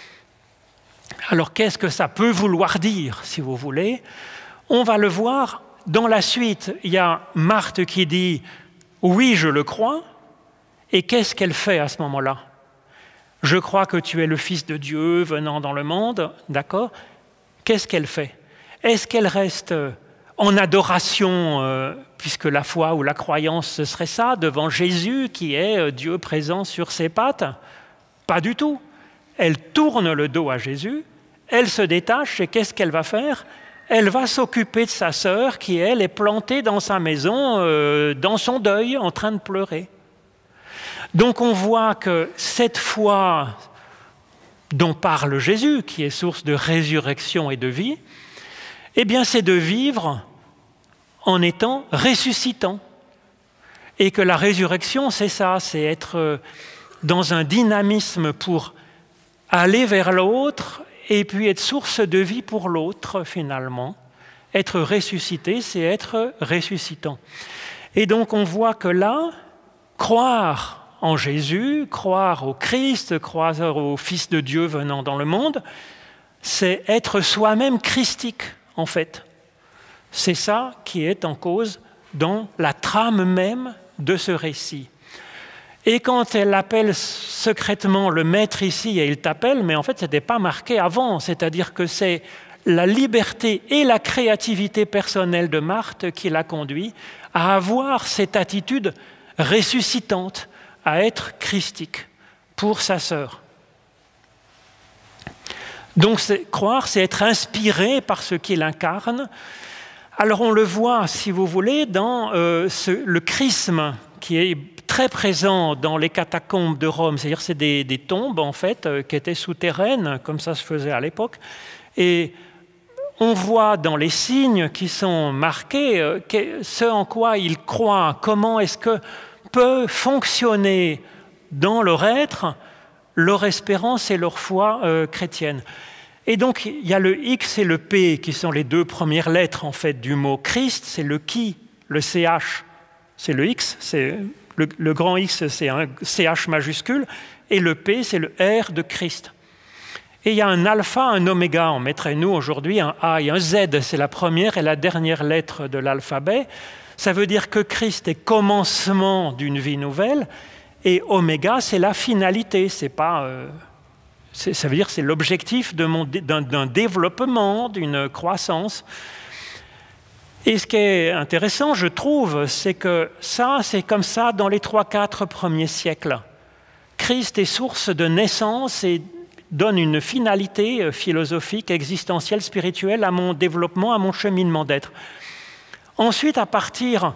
Alors qu'est-ce que ça peut vouloir dire, si vous voulez? On va le voir dans la suite. Il y a Marthe qui dit « oui, je le crois ». Et qu'est-ce qu'elle fait à ce moment-là? Je crois que tu es le Fils de Dieu venant dans le monde, d'accord? Qu'est-ce qu'elle fait? Est-ce qu'elle reste en adoration, puisque la foi ou la croyance, ce serait ça, devant Jésus qui est Dieu présent sur ses pattes? Pas du tout. Elle tourne le dos à Jésus, elle se détache et qu'est-ce qu'elle va faire? Elle va s'occuper de sa sœur qui, elle, est plantée dans sa maison, dans son deuil, en train de pleurer. Donc on voit que cette foi dont parle Jésus, qui est source de résurrection et de vie, eh bien c'est de vivre en étant ressuscitant. Et que la résurrection, c'est ça, c'est être dans un dynamisme pour aller vers l'autre et puis être source de vie pour l'autre, finalement. Être ressuscité, c'est être ressuscitant. Et donc on voit que là, croire en Jésus, croire au Christ, croire au Fils de Dieu venant dans le monde, c'est être soi-même christique, en fait. C'est ça qui est en cause dans la trame même de ce récit. Et quand elle appelle secrètement le maître ici, et il t'appelle, mais en fait, ce n'était pas marqué avant, c'est-à-dire que c'est la liberté et la créativité personnelle de Marthe qui l'a conduit à avoir cette attitude ressuscitante, à être christique pour sa sœur. Donc croire, c'est être inspiré par ce qu'il incarne. Alors on le voit, si vous voulez, dans le chrisme qui est très présent dans les catacombes de Rome. C'est-à-dire c'est des tombes, en fait, qui étaient souterraines, comme ça se faisait à l'époque. Et on voit dans les signes qui sont marqués ce en quoi ils croient, comment est-ce que peut fonctionner dans leur être, leur espérance et leur foi chrétienne. Et donc, il y a le X et le P qui sont les deux premières lettres en fait, du mot Christ. C'est le qui, le CH, c'est le X, c'est le grand X, c'est un CH majuscule, et le P, c'est le R de Christ. Et il y a un alpha, un oméga, on mettrait nous aujourd'hui un A et un Z, c'est la première et la dernière lettre de l'alphabet. Ça veut dire que Christ est commencement d'une vie nouvelle et oméga, c'est la finalité. C'est pas, ça veut dire que c'est l'objectif d'un développement, d'une croissance. Et ce qui est intéressant, je trouve, c'est que ça, c'est comme ça dans les 3-4 premiers siècles. Christ est source de naissance et donne une finalité philosophique, existentielle, spirituelle à mon développement, à mon cheminement d'être. Ensuite, à partir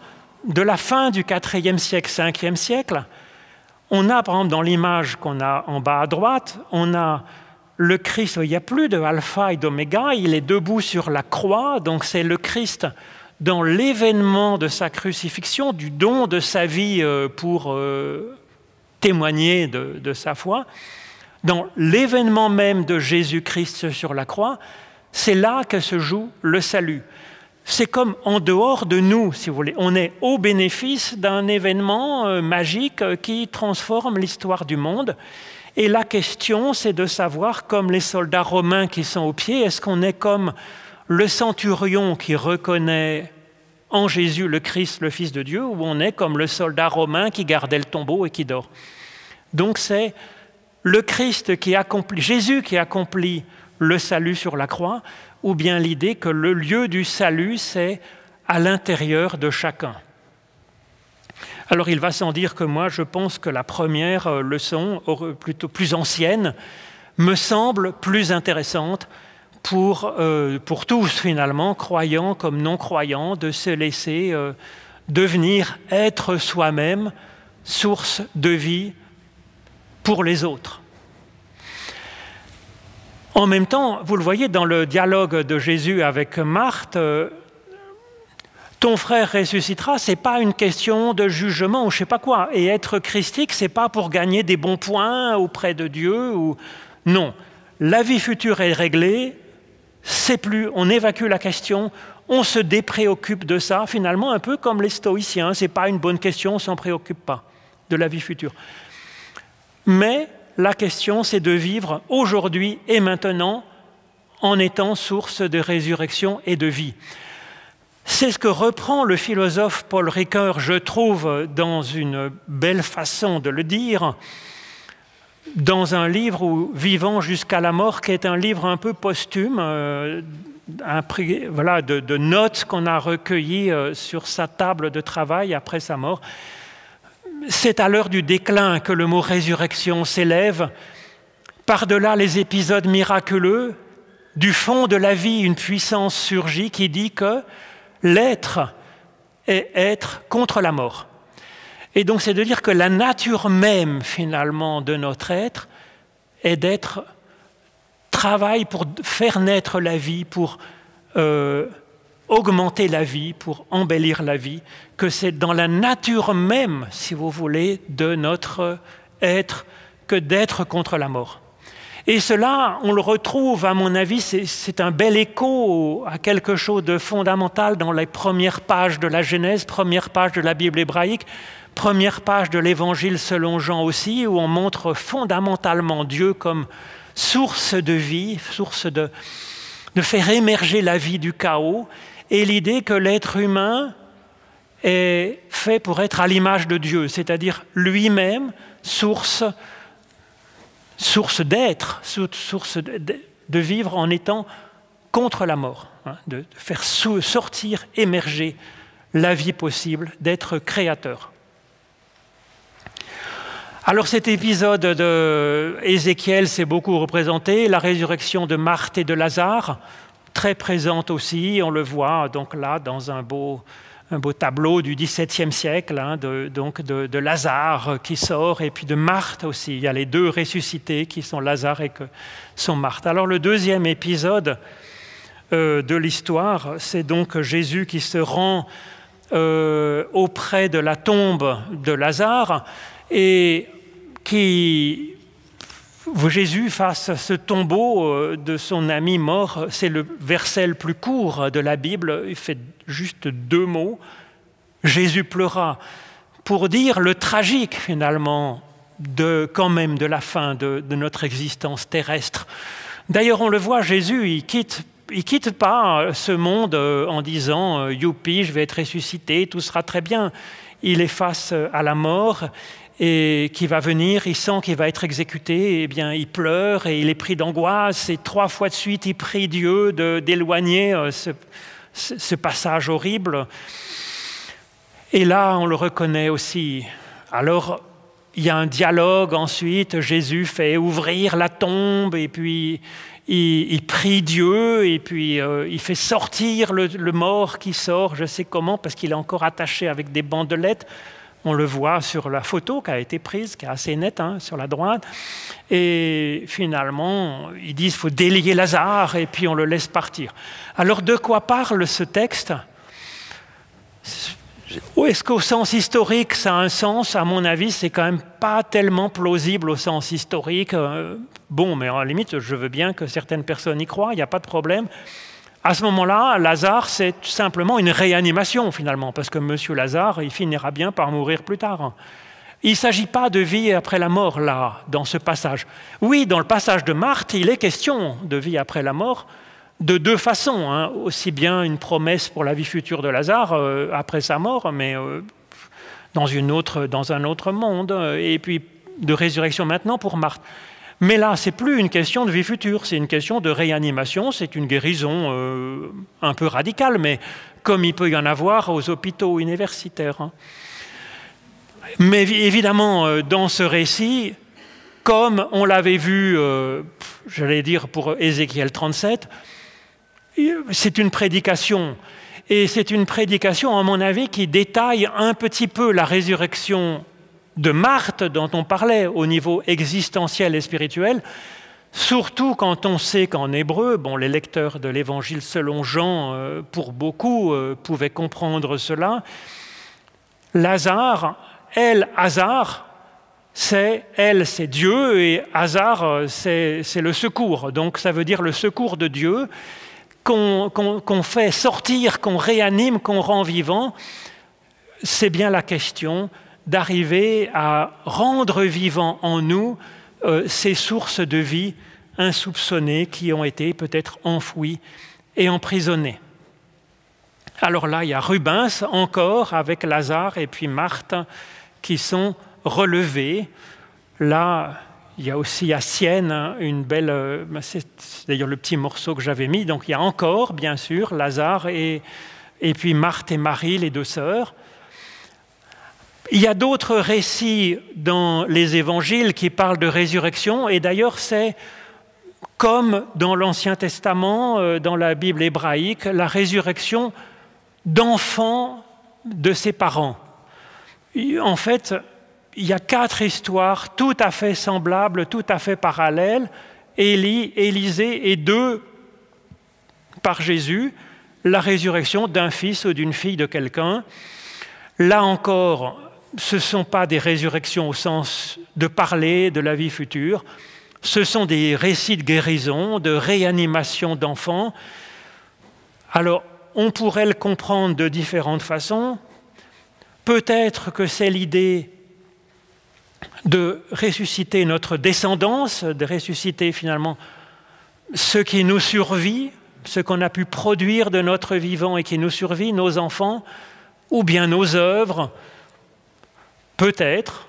de la fin du IVe siècle, Ve siècle, on a, par exemple, dans l'image qu'on a en bas à droite, on a le Christ, il n'y a plus de alpha et d'oméga, il est debout sur la croix, donc c'est le Christ dans l'événement de sa crucifixion, du don de sa vie pour témoigner de sa foi. Dans l'événement même de Jésus-Christ sur la croix, c'est là que se joue le salut. C'est comme en dehors de nous, si vous voulez. On est au bénéfice d'un événement magique qui transforme l'histoire du monde. Et la question, c'est de savoir, comme les soldats romains qui sont au pied, est-ce qu'on est comme le centurion qui reconnaît en Jésus le Christ, le Fils de Dieu, ou on est comme le soldat romain qui gardait le tombeau et qui dort? Donc c'est le Christ qui accomplit, Jésus qui accomplit le salut sur la croix, ou bien l'idée que le lieu du salut, c'est à l'intérieur de chacun. Alors il va sans dire que moi, je pense que la première leçon, plutôt plus ancienne, me semble plus intéressante pour tous finalement, croyants comme non-croyants, de se laisser devenir, être soi-même, source de vie pour les autres. En même temps, vous le voyez dans le dialogue de Jésus avec Marthe, ton frère ressuscitera, ce n'est pas une question de jugement ou je ne sais pas quoi. Et être christique, ce n'est pas pour gagner des bons points auprès de Dieu. Non, la vie future est réglée, c'est plus, on évacue la question, on se dépréoccupe de ça, finalement un peu comme les stoïciens, ce n'est pas une bonne question, on ne s'en préoccupe pas de la vie future. Mais la question, c'est de vivre aujourd'hui et maintenant en étant source de résurrection et de vie. C'est ce que reprend le philosophe Paul Ricoeur, je trouve, dans une belle façon de le dire, dans un livre où, Vivant jusqu'à la mort, qui est un livre un peu posthume, voilà, de notes qu'on a recueillies sur sa table de travail après sa mort. C'est à l'heure du déclin que le mot résurrection s'élève. Par-delà les épisodes miraculeux, du fond de la vie, une puissance surgit qui dit que l'être est être contre la mort. Et donc c'est de dire que la nature même, finalement, de notre être est d'être travail pour faire naître la vie, pour augmenter la vie, pour embellir la vie, que c'est dans la nature même, si vous voulez, de notre être, que d'être contre la mort. Et cela, on le retrouve, à mon avis, c'est un bel écho à quelque chose de fondamental dans les premières pages de la Genèse, première page de la Bible hébraïque, première page de l'Évangile selon Jean aussi, où on montre fondamentalement Dieu comme source de vie, source de faire émerger la vie du chaos, et l'idée que l'être humain est fait pour être à l'image de Dieu, c'est-à-dire lui-même, source d'être, source de vivre en étant contre la mort, hein, de faire sortir, émerger la vie possible, d'être créateur. Alors cet épisode d'Ézéchiel s'est beaucoup représenté, la résurrection de Marthe et de Lazare, très présente aussi, on le voit donc là dans un beau tableau du XVIIe siècle, hein, de Lazare qui sort, et puis de Marthe aussi. Il y a les deux ressuscités qui sont Lazare et que sont Marthe. Alors le deuxième épisode de l'histoire, c'est donc Jésus qui se rend auprès de la tombe de Lazare et qui... Jésus, face à ce tombeau de son ami mort, c'est le verset le plus court de la Bible, il fait juste 2 mots. Jésus pleura pour dire le tragique, finalement, quand même de la fin de notre existence terrestre. D'ailleurs, on le voit, Jésus, il quitte pas ce monde en disant « Youpi, je vais être ressuscité, tout sera très bien ». Il est face à la mort et qui va venir, il sent qu'il va être exécuté, eh bien il pleure et il est pris d'angoisse et 3 fois de suite il prie Dieu d'éloigner ce passage horrible. Et là on le reconnaît aussi. Alors il y a un dialogue ensuite, Jésus fait ouvrir la tombe et puis il prie Dieu et puis il fait sortir le mort qui sort, je sais comment, parce qu'il est encore attaché avec des bandelettes. On le voit sur la photo qui a été prise, qui est assez nette, hein, sur la droite. Et finalement, ils disent qu'il faut délier Lazare et puis on le laisse partir. Alors de quoi parle ce texte ? Est-ce qu'au sens historique, ça a un sens ? À mon avis, c'est quand même pas tellement plausible au sens historique. Bon, mais à la limite, je veux bien que certaines personnes y croient, il n'y a pas de problème. À ce moment-là, Lazare, c'est simplement une réanimation, finalement, parce que M. Lazare, il finira bien par mourir plus tard. Il ne s'agit pas de vie après la mort, là, dans ce passage. Oui, dans le passage de Marthe, il est question de vie après la mort, de deux façons, hein. Aussi bien une promesse pour la vie future de Lazare après sa mort, mais dans un autre monde, et puis de résurrection maintenant pour Marthe. Mais là, ce n'est plus une question de vie future, c'est une question de réanimation, c'est une guérison un peu radicale, mais comme il peut y en avoir aux hôpitaux universitaires. Hein. Mais évidemment, dans ce récit, comme on l'avait vu, j'allais dire pour Ézéchiel 37, c'est une prédication. Et c'est une prédication, à mon avis, qui détaille un petit peu la résurrection de Marthe dont on parlait au niveau existentiel et spirituel, surtout quand on sait qu'en hébreu, bon, les lecteurs de l'évangile selon Jean, pour beaucoup, pouvaient comprendre cela. Lazare, Hazar, c'est Dieu, et Hazar, c'est le secours. Donc ça veut dire le secours de Dieu qu'on fait sortir, qu'on réanime, qu'on rend vivant. C'est bien la question d'arriver à rendre vivant en nous ces sources de vie insoupçonnées qui ont été peut-être enfouies et emprisonnées. Alors là, il y a Rubens encore avec Lazare et puis Marthe qui sont relevés. Là, il y a aussi à Sienne une belle... c'est d'ailleurs le petit morceau que j'avais mis. Donc il y a encore, bien sûr, Lazare et puis Marthe et Marie, les deux sœurs. Il y a d'autres récits dans les évangiles qui parlent de résurrection, et d'ailleurs c'est comme dans l'Ancien Testament, dans la Bible hébraïque, la résurrection d'enfants de ses parents. En fait, il y a 4 histoires tout à fait semblables, tout à fait parallèles, Élie, Élisée et 2 par Jésus, la résurrection d'un fils ou d'une fille de quelqu'un. Là encore, ce ne sont pas des résurrections au sens de parler de la vie future, ce sont des récits de guérison, de réanimation d'enfants. Alors, on pourrait le comprendre de différentes façons. Peut-être que c'est l'idée de ressusciter notre descendance, de ressusciter finalement ce qui nous survit, ce qu'on a pu produire de notre vivant et qui nous survit, nos enfants, ou bien nos œuvres. Peut-être,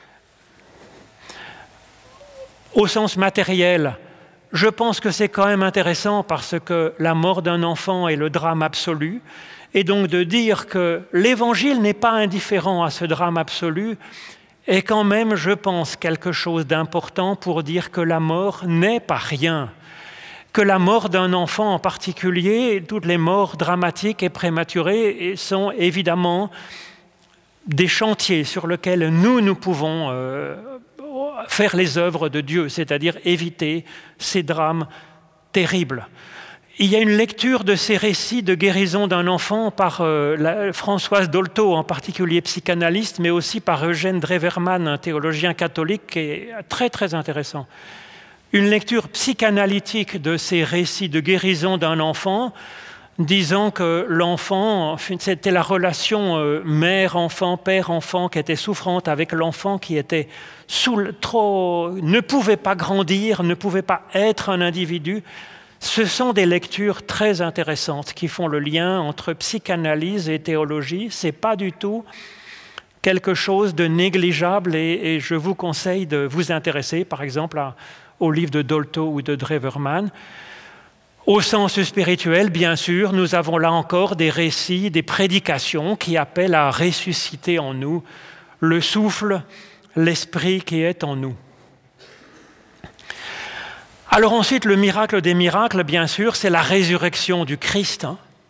au sens matériel, je pense que c'est quand même intéressant parce que la mort d'un enfant est le drame absolu, et donc de dire que l'Évangile n'est pas indifférent à ce drame absolu est quand même, je pense, quelque chose d'important pour dire que la mort n'est pas rien, que la mort d'un enfant en particulier, toutes les morts dramatiques et prématurées sont évidemment des chantiers sur lesquels nous pouvons faire les œuvres de Dieu, c'est-à-dire éviter ces drames terribles. Il y a une lecture de ces récits de guérison d'un enfant par Françoise Dolto, en particulier psychanalyste, mais aussi par Eugène Drewermann, un théologien catholique, qui est très très intéressant. Une lecture psychanalytique de ces récits de guérison d'un enfant, disant que l'enfant, c'était la relation mère-enfant, père-enfant qui était souffrante avec l'enfant qui était ne pouvait pas grandir, ne pouvait pas être un individu. Ce sont des lectures très intéressantes qui font le lien entre psychanalyse et théologie. Ce n'est pas du tout quelque chose de négligeable et je vous conseille de vous intéresser, par exemple, au livre de Dolto ou de Drewermann. Au sens spirituel, bien sûr, nous avons là encore des récits, des prédications qui appellent à ressusciter en nous le souffle, l'esprit qui est en nous. Alors ensuite, le miracle des miracles, bien sûr, c'est la résurrection du Christ.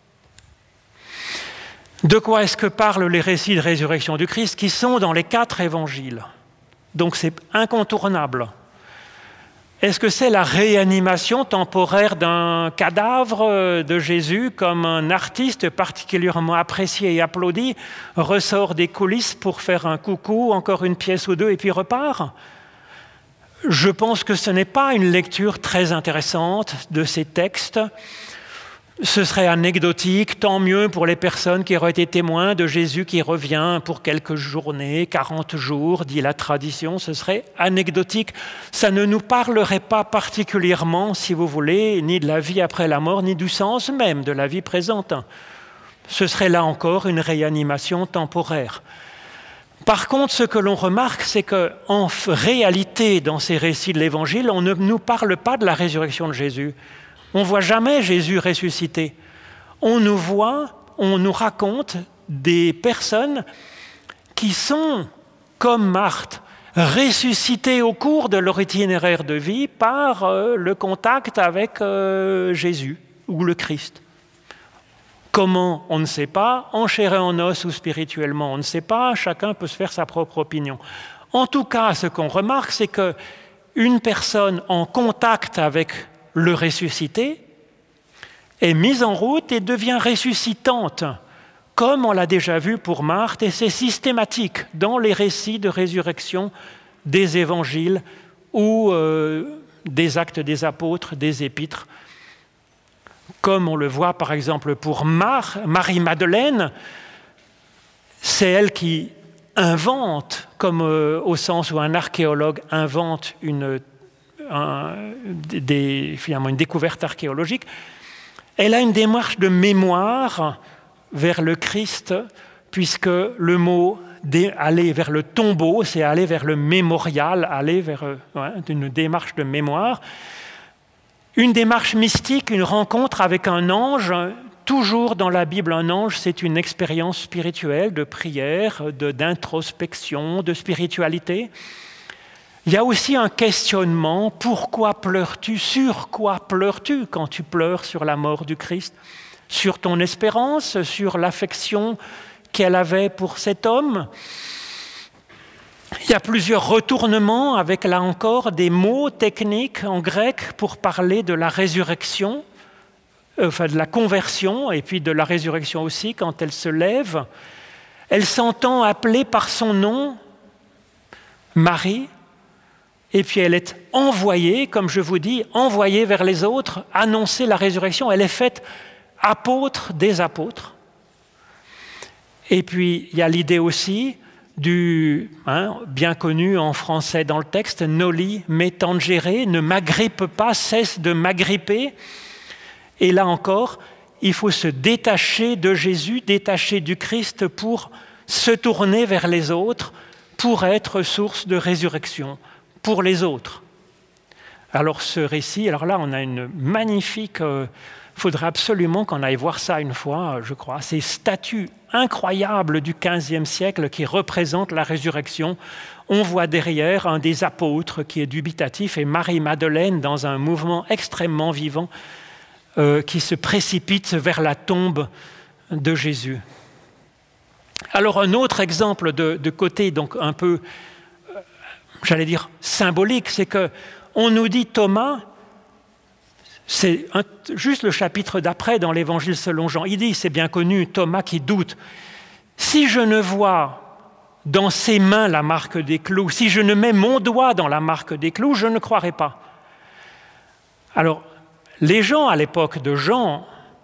De quoi est-ce que parlent les récits de résurrection du Christ qui sont dans les 4 évangiles? Donc c'est incontournable. Est-ce que c'est la réanimation temporaire d'un cadavre de Jésus, comme un artiste particulièrement apprécié et applaudi ressort des coulisses pour faire un coucou, encore une pièce ou deux et puis repart? Je pense que ce n'est pas une lecture très intéressante de ces textes. Ce serait anecdotique, tant mieux pour les personnes qui auraient été témoins de Jésus qui revient pour quelques journées, 40 jours, dit la tradition, ce serait anecdotique. Ça ne nous parlerait pas particulièrement, si vous voulez, ni de la vie après la mort, ni du sens même de la vie présente. Ce serait là encore une réanimation temporaire. Par contre, ce que l'on remarque, c'est qu'en réalité, dans ces récits de l'Évangile, on ne nous parle pas de la résurrection de Jésus. On ne voit jamais Jésus ressuscité. On nous raconte des personnes qui sont, comme Marthe, ressuscitées au cours de leur itinéraire de vie par le contact avec Jésus ou le Christ. Comment, on ne sait pas. En chair et en os ou spirituellement, on ne sait pas. Chacun peut se faire sa propre opinion. En tout cas, ce qu'on remarque, c'est qu'une personne en contact avec le ressuscité est mise en route et devient ressuscitante, comme on l'a déjà vu pour Marthe, et c'est systématique dans les récits de résurrection des évangiles ou des actes des apôtres, des épîtres. Comme on le voit par exemple pour Marie-Madeleine, c'est elle qui invente, comme au sens où un archéologue invente finalement une découverte archéologique, elle a une démarche de mémoire vers le Christ, puisque le mot aller vers le tombeau, c'est aller vers le mémorial, aller vers une démarche de mémoire. Une démarche mystique, une rencontre avec un ange. Toujours dans la Bible, un ange, c'est une expérience spirituelle, de prière, d'introspection, de spiritualité. Il y a aussi un questionnement. Pourquoi pleures-tu? Sur quoi pleures-tu quand tu pleures sur la mort du Christ? Sur ton espérance, sur l'affection qu'elle avait pour cet homme? Il y a plusieurs retournements avec, là encore, des mots techniques en grec pour parler de la résurrection, de la conversion, et puis de la résurrection aussi quand elle se lève. Elle s'entend appeler par son nom, Marie, et puis elle est envoyée, comme je vous dis, envoyée vers les autres, annoncer la résurrection. Elle est faite apôtre des apôtres. Et puis il y a l'idée aussi bien connu en français dans le texte, noli me tangere, ne m'agrippe pas, cesse de m'agripper. Et là encore, il faut se détacher de Jésus, détacher du Christ pour se tourner vers les autres, pour être source de résurrection pour les autres. Alors ce récit, alors là on a une magnifique, faudrait absolument qu'on aille voir ça une fois, je crois, ces statues incroyables du XVe siècle qui représentent la résurrection. On voit derrière un des apôtres qui est dubitatif et Marie-Madeleine dans un mouvement extrêmement vivant qui se précipite vers la tombe de Jésus. Alors un autre exemple de côté, donc un peu, j'allais dire symbolique, c'est qu'on nous dit Thomas, c'est juste le chapitre d'après dans l'Évangile selon Jean, il dit, c'est bien connu, Thomas qui doute, si je ne vois dans ses mains la marque des clous, si je ne mets mon doigt dans la marque des clous, je ne croirai pas. Alors, les gens à l'époque de Jean,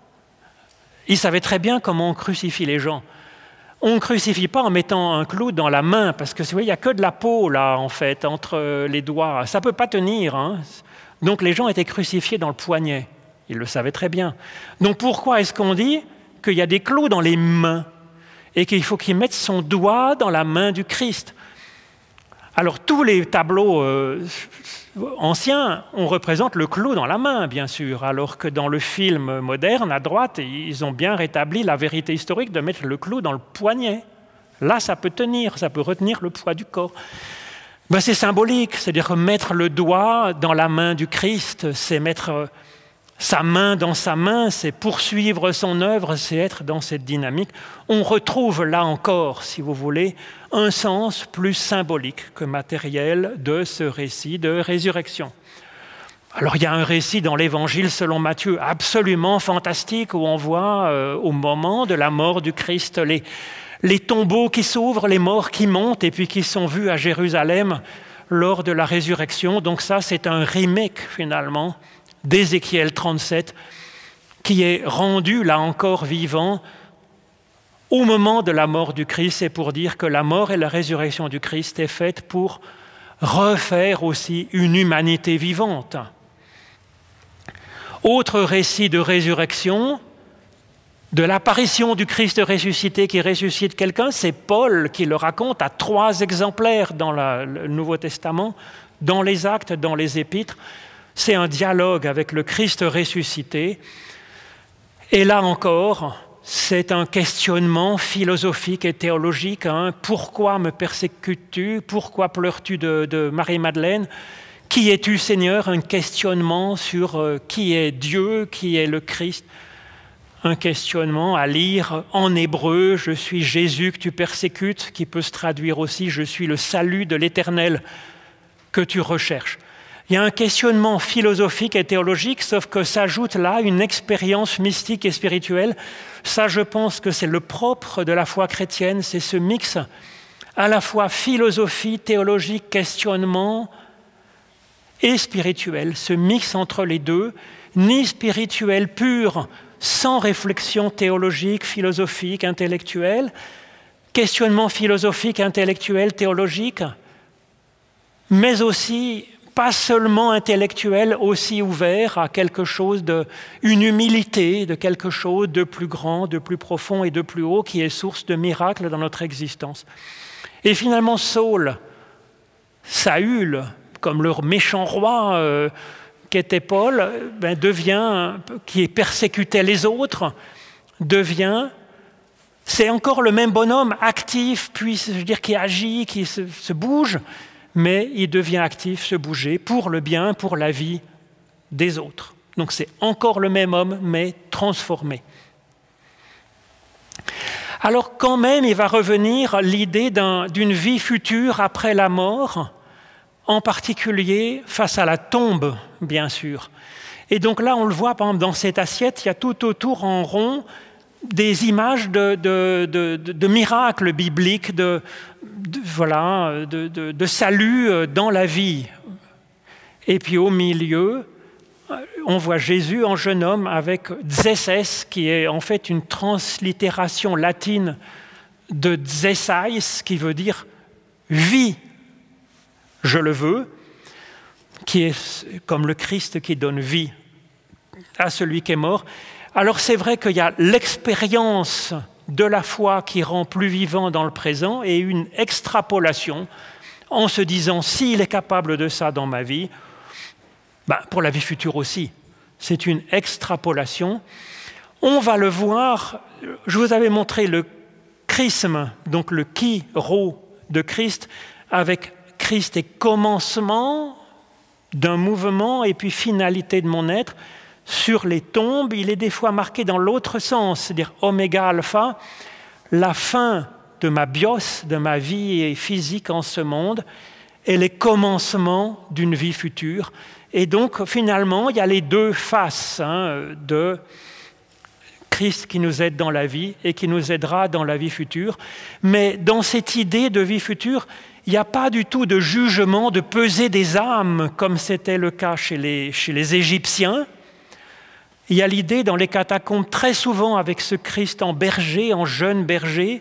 ils savaient très bien comment on crucifie les gens. On ne crucifie pas en mettant un clou dans la main, parce que vous voyez, il n'y a que de la peau là, en fait, entre les doigts. Ça ne peut pas tenir. Hein. Donc les gens étaient crucifiés dans le poignet. Ils le savaient très bien. Donc pourquoi est-ce qu'on dit qu'il y a des clous dans les mains et qu'il faut qu'il mette son doigt dans la main du Christ? Alors tous les tableaux anciens, on représente le clou dans la main, bien sûr, alors que dans le film moderne, à droite, ils ont bien rétabli la vérité historique de mettre le clou dans le poignet. Là, ça peut tenir, ça peut retenir le poids du corps. Ben, c'est symbolique, c'est-à-dire que mettre le doigt dans la main du Christ, c'est mettre sa main dans sa main, c'est poursuivre son œuvre, c'est être dans cette dynamique. On retrouve là encore, si vous voulez, un sens plus symbolique que matériel de ce récit de résurrection. Alors il y a un récit dans l'Évangile selon Matthieu absolument fantastique où on voit au moment de la mort du Christ les tombeaux qui s'ouvrent, les morts qui montent et puis qui sont vus à Jérusalem lors de la résurrection. Donc ça, c'est un remake finalement d'Ézéchiel 37 qui est rendu là encore vivant au moment de la mort du Christ. C'est pour dire que la mort et la résurrection du Christ est faite pour refaire aussi une humanité vivante. Autre récit de résurrection, de l'apparition du Christ ressuscité qui ressuscite quelqu'un, c'est Paul qui le raconte à 3 exemplaires dans le Nouveau Testament, dans les Actes, dans les Épîtres. C'est un dialogue avec le Christ ressuscité. Et là encore, c'est un questionnement philosophique et théologique. Pourquoi me persécutes-tu? Pourquoi pleures-tu de Marie-Madeleine? Qui es-tu, Seigneur? Un questionnement sur qui est Dieu, qui est le Christ. Un questionnement à lire en hébreu, je suis Jésus que tu persécutes, qui peut se traduire aussi, je suis le salut de l'Éternel que tu recherches. Il y a un questionnement philosophique et théologique, sauf que s'ajoute là une expérience mystique et spirituelle. Ça, je pense que c'est le propre de la foi chrétienne, c'est ce mix à la fois philosophie, théologique, questionnement et spirituel, ce mix entre les deux, ni spirituel pur, sans réflexion théologique, philosophique, intellectuelle, questionnement philosophique, intellectuel, théologique, mais aussi, pas seulement intellectuel, aussi ouvert à quelque chose une humilité, de quelque chose de plus grand, de plus profond et de plus haut, qui est source de miracles dans notre existence. Et finalement, Saül, comme le méchant roi qu'était Paul, qui persécutait les autres, c'est encore le même bonhomme, actif, puis je veux dire qui agit, qui se bouge, mais il devient actif, se bouger pour le bien, pour la vie des autres. Donc c'est encore le même homme, mais transformé. Alors quand même, il va revenir l'idée d'une vie future après la mort, en particulier face à la tombe, bien sûr. Et donc là, on le voit, par exemple, dans cette assiette, il y a tout autour en rond des images de miracles bibliques, de salut dans la vie. Et puis au milieu, on voit Jésus en jeune homme avec Dzesses, qui est en fait une translittération latine de Dzessais, qui veut dire « vie ». Je le veux, qui est comme le Christ qui donne vie à celui qui est mort. Alors c'est vrai qu'il y a l'expérience de la foi qui rend plus vivant dans le présent et une extrapolation en se disant s'il est capable de ça dans ma vie, pour la vie future aussi. C'est une extrapolation. On va le voir, je vous avais montré le chrisme, donc le chi-rho de Christ, avec Christ est commencement d'un mouvement et puis finalité de mon être. Sur les tombes, il est des fois marqué dans l'autre sens, c'est-à-dire oméga alpha, la fin de ma bios, de ma vie physique en ce monde, et les commencements d'une vie future. Et donc, finalement, il y a les deux faces de Christ qui nous aide dans la vie et qui nous aidera dans la vie future. Mais dans cette idée de vie future, il n'y a pas du tout de jugement, de pesée des âmes, comme c'était le cas chez les Égyptiens. Il y a l'idée dans les catacombes, très souvent avec ce Christ en berger, en jeune berger.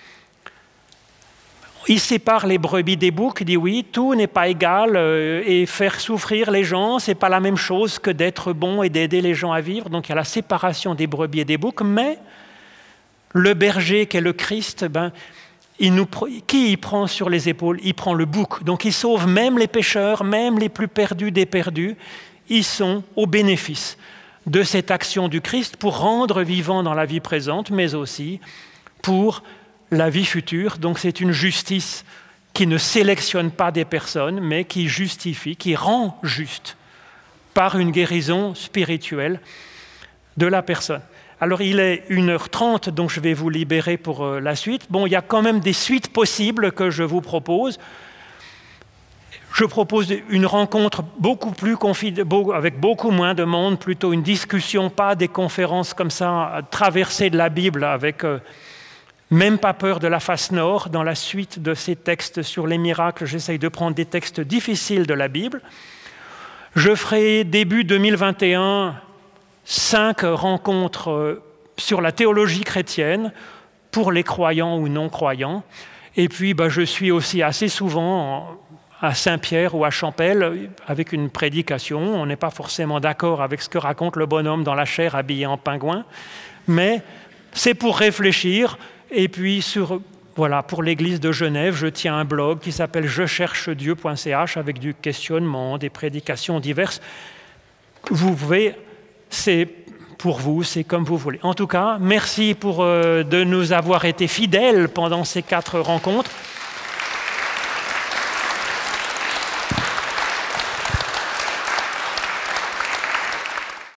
Il sépare les brebis des boucs, il dit oui, tout n'est pas égal, et faire souffrir les gens, ce n'est pas la même chose que d'être bon et d'aider les gens à vivre. Donc il y a la séparation des brebis et des boucs, mais le berger qui est le Christ, qui il prend sur les épaules? Il prend le bouc. Donc il sauve même les pécheurs, même les plus perdus des perdus. Ils sont au bénéfice de cette action du Christ pour rendre vivant dans la vie présente, mais aussi pour la vie future. Donc c'est une justice qui ne sélectionne pas des personnes, mais qui justifie, qui rend juste par une guérison spirituelle de la personne. Alors il est 1h30, donc je vais vous libérer pour la suite. Bon, il y a quand même des suites possibles que je vous propose. Je propose une rencontre beaucoup plus avec beaucoup moins de monde, plutôt une discussion, pas des conférences comme ça, traversées de la Bible, avec même pas peur de la face nord. Dans la suite de ces textes sur les miracles, j'essaye de prendre des textes difficiles de la Bible. Je ferai début 2021 5 rencontres sur la théologie chrétienne pour les croyants ou non-croyants. Et puis, je suis aussi assez souvent à Saint-Pierre ou à Champel avec une prédication. On n'est pas forcément d'accord avec ce que raconte le bonhomme dans la chair habillé en pingouin, mais c'est pour réfléchir. Et puis, pour l'Église de Genève, je tiens un blog qui s'appelle jecherchedieu.ch avec du questionnement, des prédications diverses. Vous pouvez... C'est pour vous, c'est comme vous voulez. En tout cas, merci de nous avoir été fidèles pendant ces 4 rencontres.